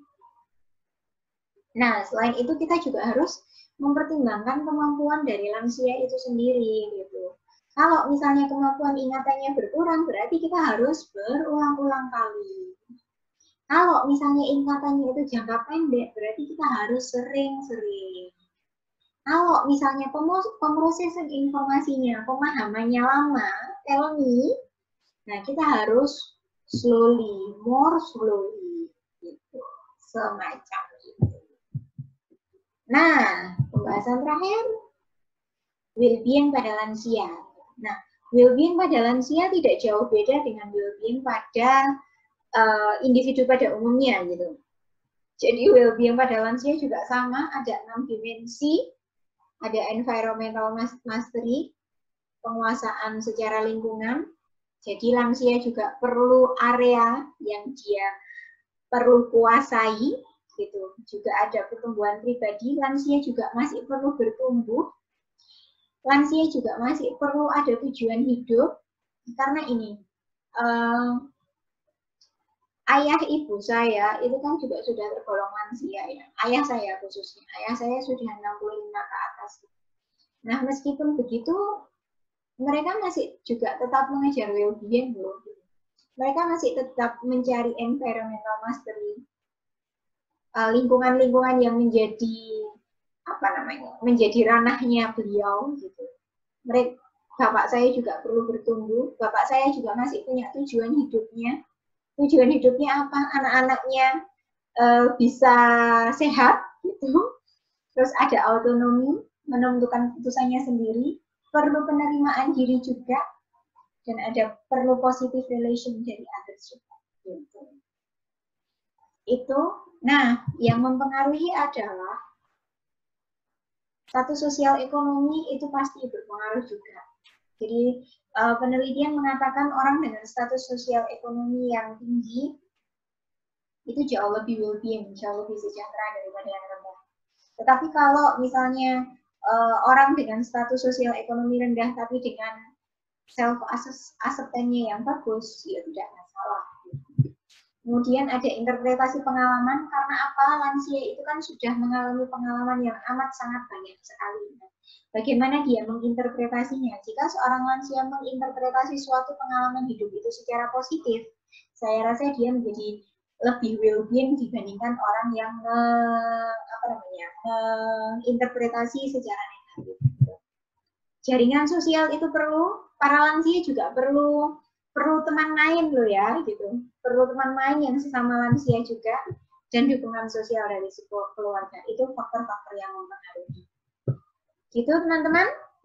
Nah, selain itu kita juga harus mempertimbangkan kemampuan dari lansia itu sendiri. Gitu. Kalau misalnya kemampuan ingatannya berkurang, berarti kita harus berulang-ulang kali. Kalau misalnya ingatannya itu jangka pendek, berarti kita harus sering-sering. Kalau misalnya pemrosesan informasinya, pemahamannya lama, tell me, nah kita harus slowly, more slowly, gitu, semacam itu. Nah, pembahasan terakhir, well-being pada lansia. Nah, well-being pada lansia tidak jauh beda dengan well-being pada uh, individu pada umumnya gitu. Jadi well-being pada lansia juga sama, ada enam dimensi, ada environmental mastery, penguasaan secara lingkungan. Jadi lansia juga perlu area yang dia perlu kuasai gitu. Juga ada pertumbuhan pribadi, lansia juga masih perlu bertumbuh. Lansia juga masih perlu ada tujuan hidup, karena ini, uh, ayah ibu saya itu kan juga sudah tergolong lansia ya, ayah saya khususnya, ayah saya sudah enam puluh lima ke atas. Nah meskipun begitu, mereka masih juga tetap mengejar well-being loh. Mereka masih tetap mencari environmental mastery, lingkungan-lingkungan uh, yang menjadi apa namanya, menjadi ranahnya beliau gitu. Mereka, bapak saya juga perlu bertumbuh, bapak saya juga masih punya tujuan hidupnya. Tujuan hidupnya apa? Anak-anaknya uh, bisa sehat gitu. Terus ada autonomi, menentukan keputusannya sendiri, perlu penerimaan diri juga, dan ada perlu positive relation dari others juga. Gitu. Itu, nah yang mempengaruhi adalah status sosial ekonomi itu pasti berpengaruh juga. Jadi uh, penelitian mengatakan orang dengan status sosial ekonomi yang tinggi itu jauh lebih well-being, jauh lebih sejahtera daripada yang rendah. Tetapi kalau misalnya uh, orang dengan status sosial ekonomi rendah tapi dengan self acceptance-nya yang bagus, ya tidak masalah. Kemudian ada interpretasi pengalaman, karena apa? Lansia itu kan sudah mengalami pengalaman yang amat sangat banyak sekali. Bagaimana dia menginterpretasinya? Jika seorang lansia menginterpretasi suatu pengalaman hidup itu secara positif, saya rasa dia menjadi lebih well-being dibandingkan orang yang uh, apa namanya, menginterpretasi secara negatif. Jaringan sosial itu perlu, para lansia juga perlu perlu teman main loh ya, gitu. Perlu teman main yang sesama lansia juga, dan dukungan sosial dari sebuah keluarga. Itu faktor-faktor yang mempengaruhi. Gitu teman-teman.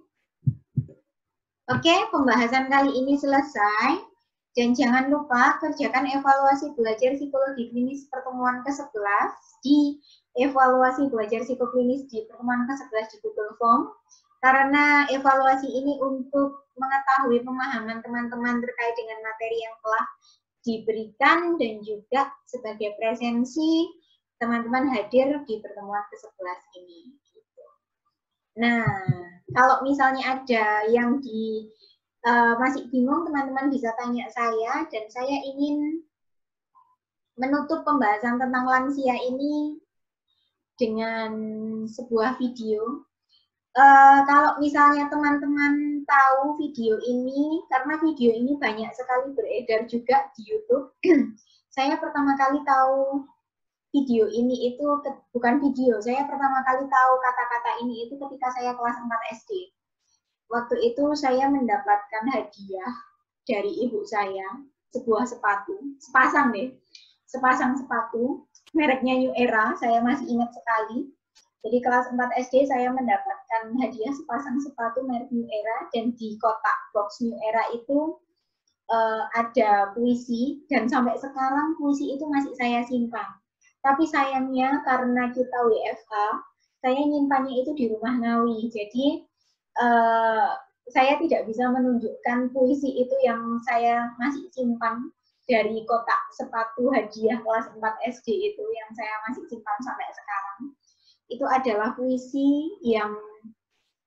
Oke, pembahasan kali ini selesai. Dan jangan lupa kerjakan evaluasi belajar psikologi klinis pertemuan ke sebelas di evaluasi belajar psikoklinis di pertemuan ke sebelas di Google Form. Karena evaluasi ini untuk mengetahui pemahaman teman-teman terkait dengan materi yang telah diberikan dan juga sebagai presensi teman-teman hadir di pertemuan ke sebelas ini. Nah, kalau misalnya ada yang di uh, masih bingung, teman-teman bisa tanya saya, dan saya ingin menutup pembahasan tentang lansia ini dengan sebuah video. Uh, kalau misalnya teman-teman tahu video ini, karena video ini banyak sekali beredar juga di YouTube, saya pertama kali tahu video ini itu, bukan video, saya pertama kali tahu kata-kata ini itu ketika saya kelas empat S D. Waktu itu saya mendapatkan hadiah dari ibu saya, sebuah sepatu, sepasang deh, sepasang sepatu, mereknya New Era, saya masih ingat sekali. Jadi kelas empat S D saya mendapatkan hadiah sepasang sepatu merek New Era, dan di kotak box New Era itu uh, ada puisi, dan sampai sekarang puisi itu masih saya simpan. Tapi sayangnya karena kita W F H, saya nyimpannya itu di rumah Ngawi. Jadi uh, saya tidak bisa menunjukkan puisi itu yang saya masih simpan dari kotak sepatu hadiah kelas empat S D itu, yang saya masih simpan sampai sekarang. Itu adalah puisi yang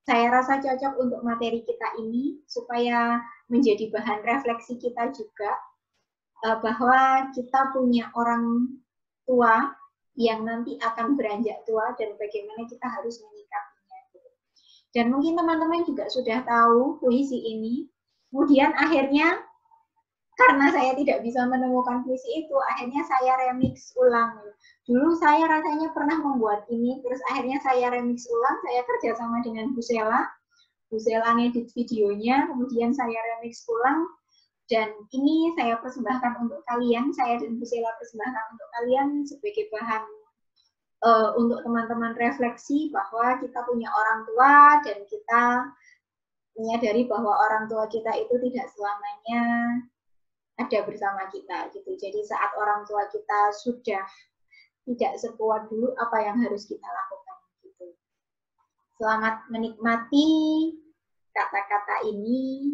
saya rasa cocok untuk materi kita ini, supaya menjadi bahan refleksi kita juga, uh, bahwa kita punya orang tua yang nanti akan beranjak tua dan bagaimana kita harus menyikapinya. Dan mungkin teman-teman juga sudah tahu puisi ini. Kemudian akhirnya karena saya tidak bisa menemukan puisi itu, akhirnya saya remix ulang. Dulu saya rasanya pernah membuat ini, terus akhirnya saya remix ulang, saya kerjasama dengan Bu Sela. Bu Sela ngedit videonya, kemudian saya remix ulang, dan ini saya persembahkan untuk kalian, saya dan Bu Sela persembahkan untuk kalian sebagai bahan uh, untuk teman-teman refleksi bahwa kita punya orang tua, dan kita menyadari bahwa orang tua kita itu tidak selamanya ada bersama kita gitu. Jadi saat orang tua kita sudah tidak sekuat dulu, apa yang harus kita lakukan gitu. Selamat menikmati kata-kata ini.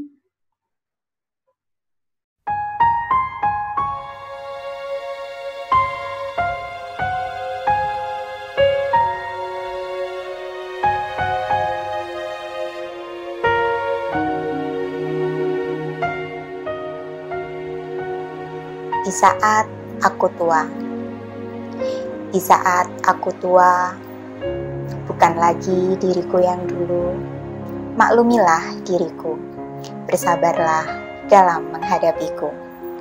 Di saat aku tua, di saat aku tua, bukan lagi diriku yang dulu. Maklumilah diriku, bersabarlah dalam menghadapiku.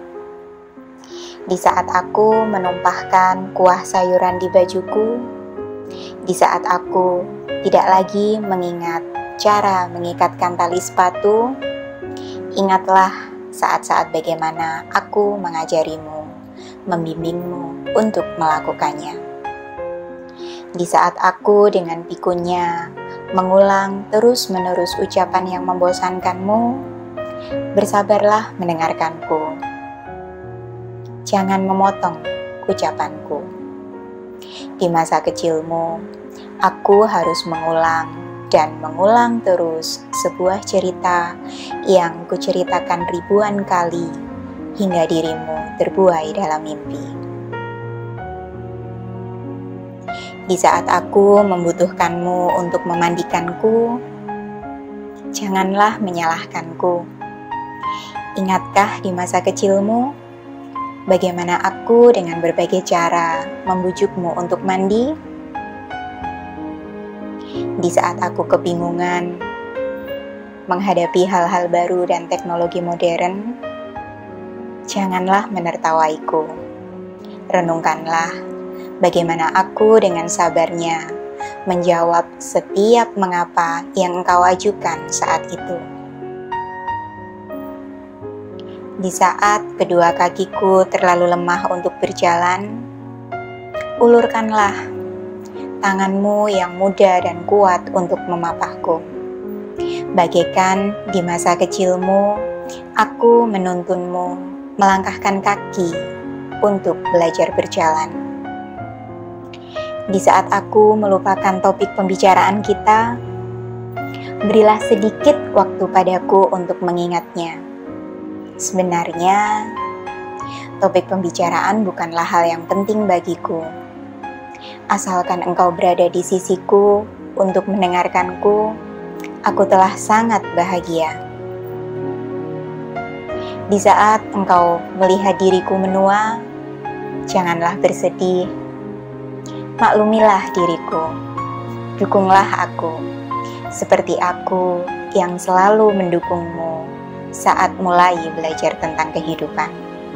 Di saat aku menumpahkan kuah sayuran di bajuku, di saat aku tidak lagi mengingat cara mengikatkan tali sepatu, ingatlah saat-saat bagaimana aku mengajarimu, membimbingmu untuk melakukannya. Di saat aku dengan pikunya mengulang terus-menerus ucapan yang membosankanmu, bersabarlah mendengarkanku. Jangan memotong ucapanku. Di masa kecilmu, aku harus mengulang dan mengulang terus sebuah cerita yang kuceritakan ribuan kali hingga dirimu terbuai dalam mimpi. Di saat aku membutuhkanmu untuk memandikanku, janganlah menyalahkanku. Ingatkah di masa kecilmu, bagaimana aku dengan berbagai cara membujukmu untuk mandi? Di saat aku kebingungan menghadapi hal-hal baru dan teknologi modern, janganlah menertawaiku. Renungkanlah bagaimana aku dengan sabarnya menjawab setiap mengapa yang engkau ajukan saat itu. Di saat kedua kakiku terlalu lemah untuk berjalan, ulurkanlah tanganmu yang muda dan kuat untuk memapahku. Bagaikan di masa kecilmu, aku menuntunmu melangkahkan kaki untuk belajar berjalan. Di saat aku melupakan topik pembicaraan kita, berilah sedikit waktu padaku untuk mengingatnya. Sebenarnya, topik pembicaraan bukanlah hal yang penting bagiku. Asalkan engkau berada di sisiku untuk mendengarkanku, aku telah sangat bahagia. Di saat engkau melihat diriku menua, janganlah bersedih. Maklumilah diriku, dukunglah aku, seperti aku yang selalu mendukungmu saat mulai belajar tentang kehidupan.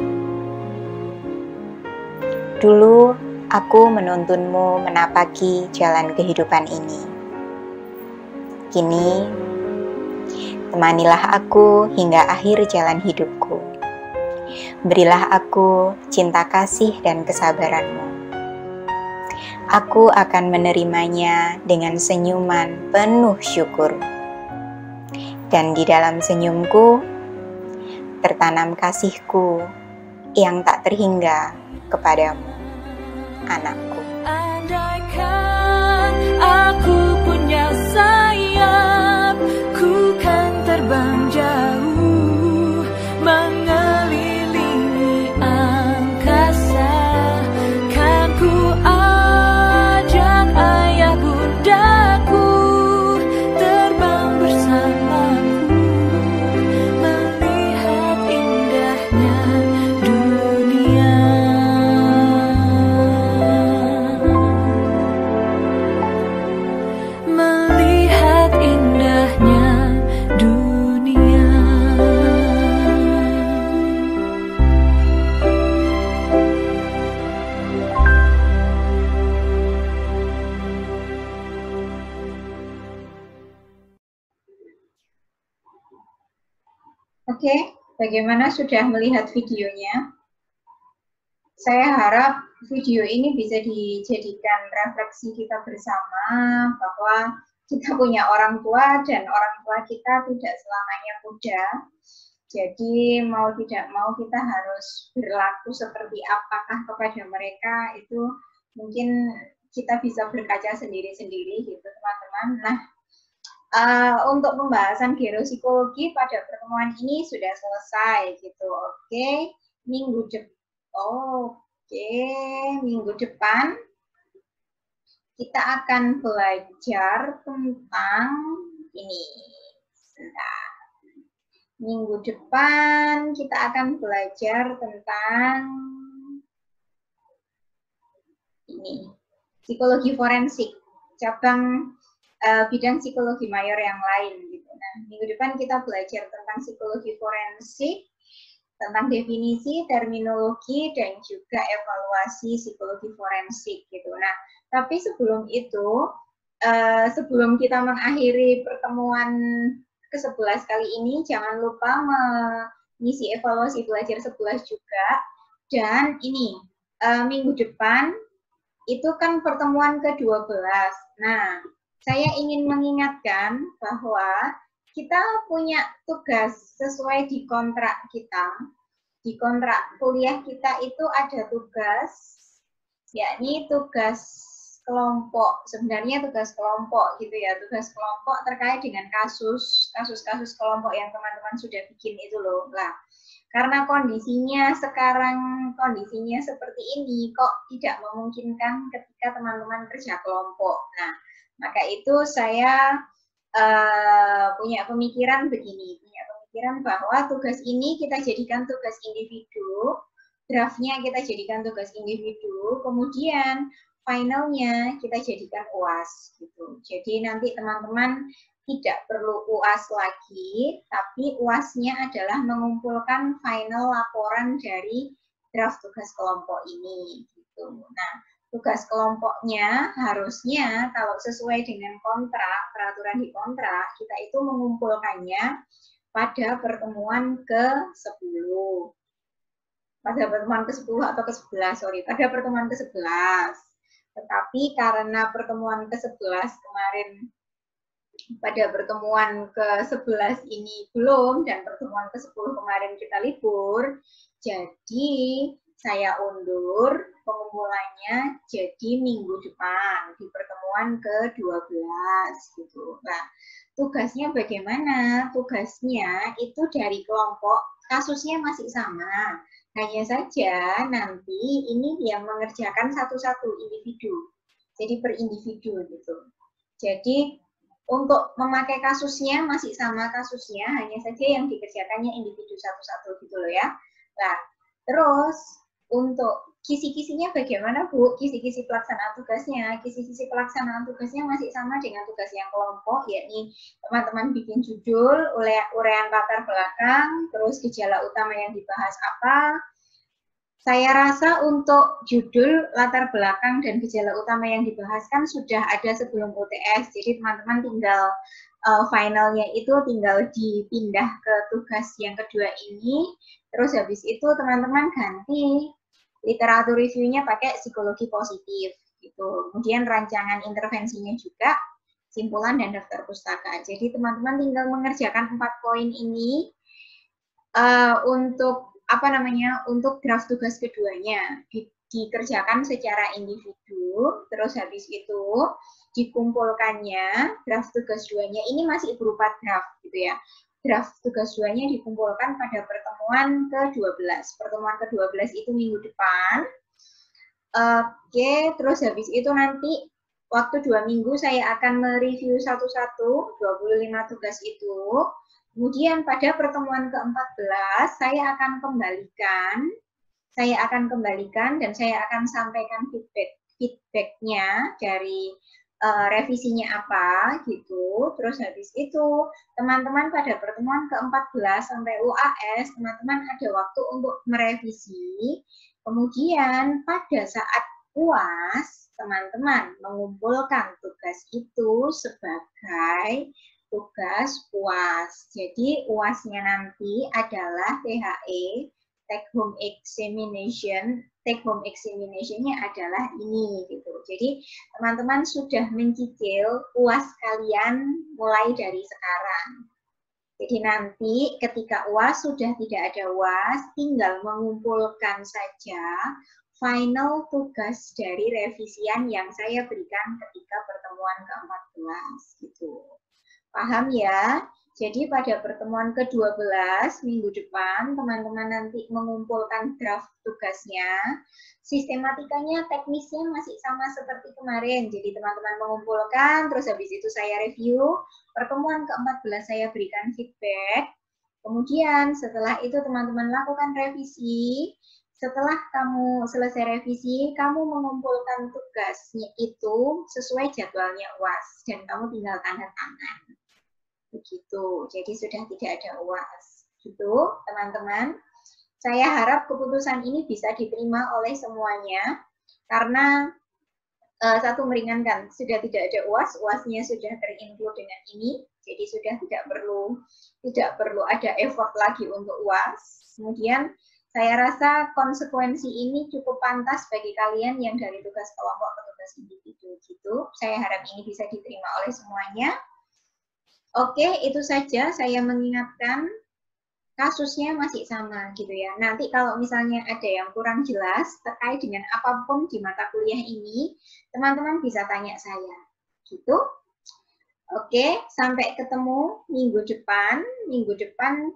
Dulu, aku menuntunmu menapaki jalan kehidupan ini. Kini, temanilah aku hingga akhir jalan hidupku. Berilah aku cinta kasih dan kesabaranmu. Aku akan menerimanya dengan senyuman penuh syukur. Dan di dalam senyumku, tertanam kasihku yang tak terhingga kepadamu, anakku. Andaikan aku punya sayap, ku kan terbang jauh, mengelilingi angkasa. Kan ku ajak ayah bundaku terbang Oke, bagaimana sudah melihat videonya? Saya harap video ini bisa dijadikan refleksi kita bersama bahwa kita punya orang tua dan orang tua kita tidak selamanya muda. Jadi mau tidak mau kita harus berlaku seperti apakah kepada mereka, itu mungkin kita bisa berkaca sendiri-sendiri gitu teman-teman. Nah, uh, untuk pembahasan geropsikologi pada pertemuan ini sudah selesai gitu. Oke, minggu depan. Oh, Oke, minggu depan kita akan belajar tentang ini. Sebentar. Minggu depan kita akan belajar tentang ini, psikologi forensik, cabang uh, bidang psikologi mayor yang lain gitu. Nah, minggu depan kita belajar tentang psikologi forensik, tentang definisi, terminologi, dan juga evaluasi psikologi forensik gitu. Nah, tapi sebelum itu, uh, sebelum kita mengakhiri pertemuan ke sebelas kali ini, jangan lupa mengisi evaluasi belajar sebelas juga. Dan ini, uh, minggu depan, itu kan pertemuan ke dua belas. Nah, saya ingin mengingatkan bahwa kita punya tugas sesuai di kontrak kita. Di kontrak kuliah kita itu ada tugas, yakni tugas kelompok. Sebenarnya tugas kelompok gitu ya, tugas kelompok terkait dengan kasus, kasus-kasus kelompok yang teman-teman sudah bikin itu loh. Lah, karena kondisinya sekarang, kondisinya seperti ini, kok tidak memungkinkan ketika teman-teman kerja kelompok. Nah, maka itu saya Uh, punya pemikiran begini, punya pemikiran bahwa tugas ini kita jadikan tugas individu, draftnya kita jadikan tugas individu, kemudian finalnya kita jadikan U A S gitu. Jadi nanti teman-teman tidak perlu U A S lagi, tapi U A S-nya adalah mengumpulkan final laporan dari draft tugas kelompok ini gitu. Nah, tugas kelompoknya harusnya kalau sesuai dengan kontrak, peraturan di kontrak, kita itu mengumpulkannya pada pertemuan ke sepuluh. Pada pertemuan ke sepuluh atau ke sebelas, sorry, pada pertemuan ke sebelas. Tetapi karena pertemuan ke sebelas kemarin, pada pertemuan ke sebelas ini belum, dan pertemuan ke sepuluh kemarin kita libur, jadi saya undur pengumpulannya jadi minggu depan di pertemuan ke dua belas gitu. Nah, tugasnya bagaimana? Tugasnya itu dari kelompok, kasusnya masih sama. Hanya saja nanti ini yang mengerjakan satu-satu individu. Jadi per individu gitu. Jadi untuk memakai kasusnya masih sama kasusnya, hanya saja yang dikerjakannya individu satu-satu gitu loh ya. Nah, terus untuk kisi-kisinya bagaimana Bu? Kisi-kisi pelaksanaan tugasnya, kisi-kisi pelaksanaan tugasnya masih sama dengan tugas yang kelompok, yakni teman-teman bikin judul, uraian latar belakang, terus gejala utama yang dibahas apa. Saya rasa untuk judul, latar belakang, dan gejala utama yang dibahas kan sudah ada sebelum U T S, jadi teman-teman tinggal uh, finalnya itu tinggal dipindah ke tugas yang kedua ini, terus habis itu teman-teman ganti literatur reviewnya pakai psikologi positif, gitu. Kemudian rancangan intervensinya juga, simpulan dan daftar pustaka. Jadi teman-teman tinggal mengerjakan empat poin ini uh, untuk apa namanya untuk draft tugas keduanya di, dikerjakan secara individu, terus habis itu dikumpulkannya draft tugas duanya ini masih berupa draft gitu ya. Draft tugas duanya dikumpulkan pada pertemuan ke dua belas. Pertemuan ke dua belas itu minggu depan. Oke, terus habis itu nanti waktu dua minggu saya akan mereview satu-satu dua puluh lima tugas itu. Kemudian pada pertemuan ke empat belas saya akan kembalikan, saya akan kembalikan dan saya akan sampaikan feedback feedbacknya dari uh, revisinya apa gitu. Terus habis itu teman-teman pada pertemuan ke empat belas sampai U A S teman-teman ada waktu untuk merevisi. Kemudian pada saat U A S teman-teman mengumpulkan tugas itu sebagai tugas U A S. Jadi U A S-nya nanti adalah T H E, Take Home Examination. Take Home Examination-nya adalah ini gitu. Jadi teman-teman sudah mencicil U A S kalian mulai dari sekarang. Jadi nanti ketika U A S sudah tidak ada U A S, tinggal mengumpulkan saja final tugas dari revisian yang saya berikan ketika pertemuan ke empat belas gitu. Paham ya? Jadi pada pertemuan ke dua belas minggu depan, teman-teman nanti mengumpulkan draft tugasnya. Sistematikanya, teknisnya masih sama seperti kemarin. Jadi teman-teman mengumpulkan, terus habis itu saya review. Pertemuan ke empat belas saya berikan feedback. Kemudian setelah itu teman-teman lakukan revisi. Setelah kamu selesai revisi, kamu mengumpulkan tugasnya itu sesuai jadwalnya U A S. Dan kamu tinggal tanda tangan. Begitu, jadi sudah tidak ada U A S. Gitu, teman-teman. Saya harap keputusan ini bisa diterima oleh semuanya, karena uh, satu meringankan, sudah tidak ada U A S, U A S-nya sudah terinclude dengan ini, jadi sudah tidak perlu tidak perlu ada effort lagi untuk U A S. Kemudian saya rasa konsekuensi ini cukup pantas bagi kalian yang dari tugas kelompok ke tugas individu. Gitu, saya harap ini bisa diterima oleh semuanya. Oke, itu saja saya mengingatkan, kasusnya masih sama gitu ya. Nanti kalau misalnya ada yang kurang jelas terkait dengan apapun di mata kuliah ini, teman-teman bisa tanya saya. Gitu. Oke, sampai ketemu minggu depan. Minggu depan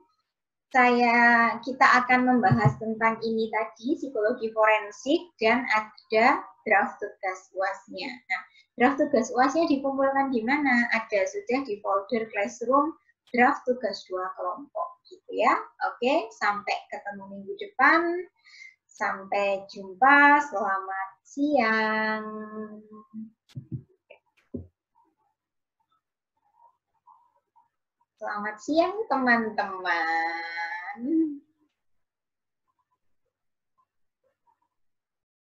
saya kita akan membahas tentang ini tadi, psikologi forensik, dan ada draft tugas U A S-nya. Nah, draft tugas U A S-nya dikumpulkan di mana? Ada sudah di folder Classroom draft tugas dua kelompok gitu ya. Oke, sampai ketemu minggu depan. Sampai jumpa. Selamat siang. Selamat siang teman-teman.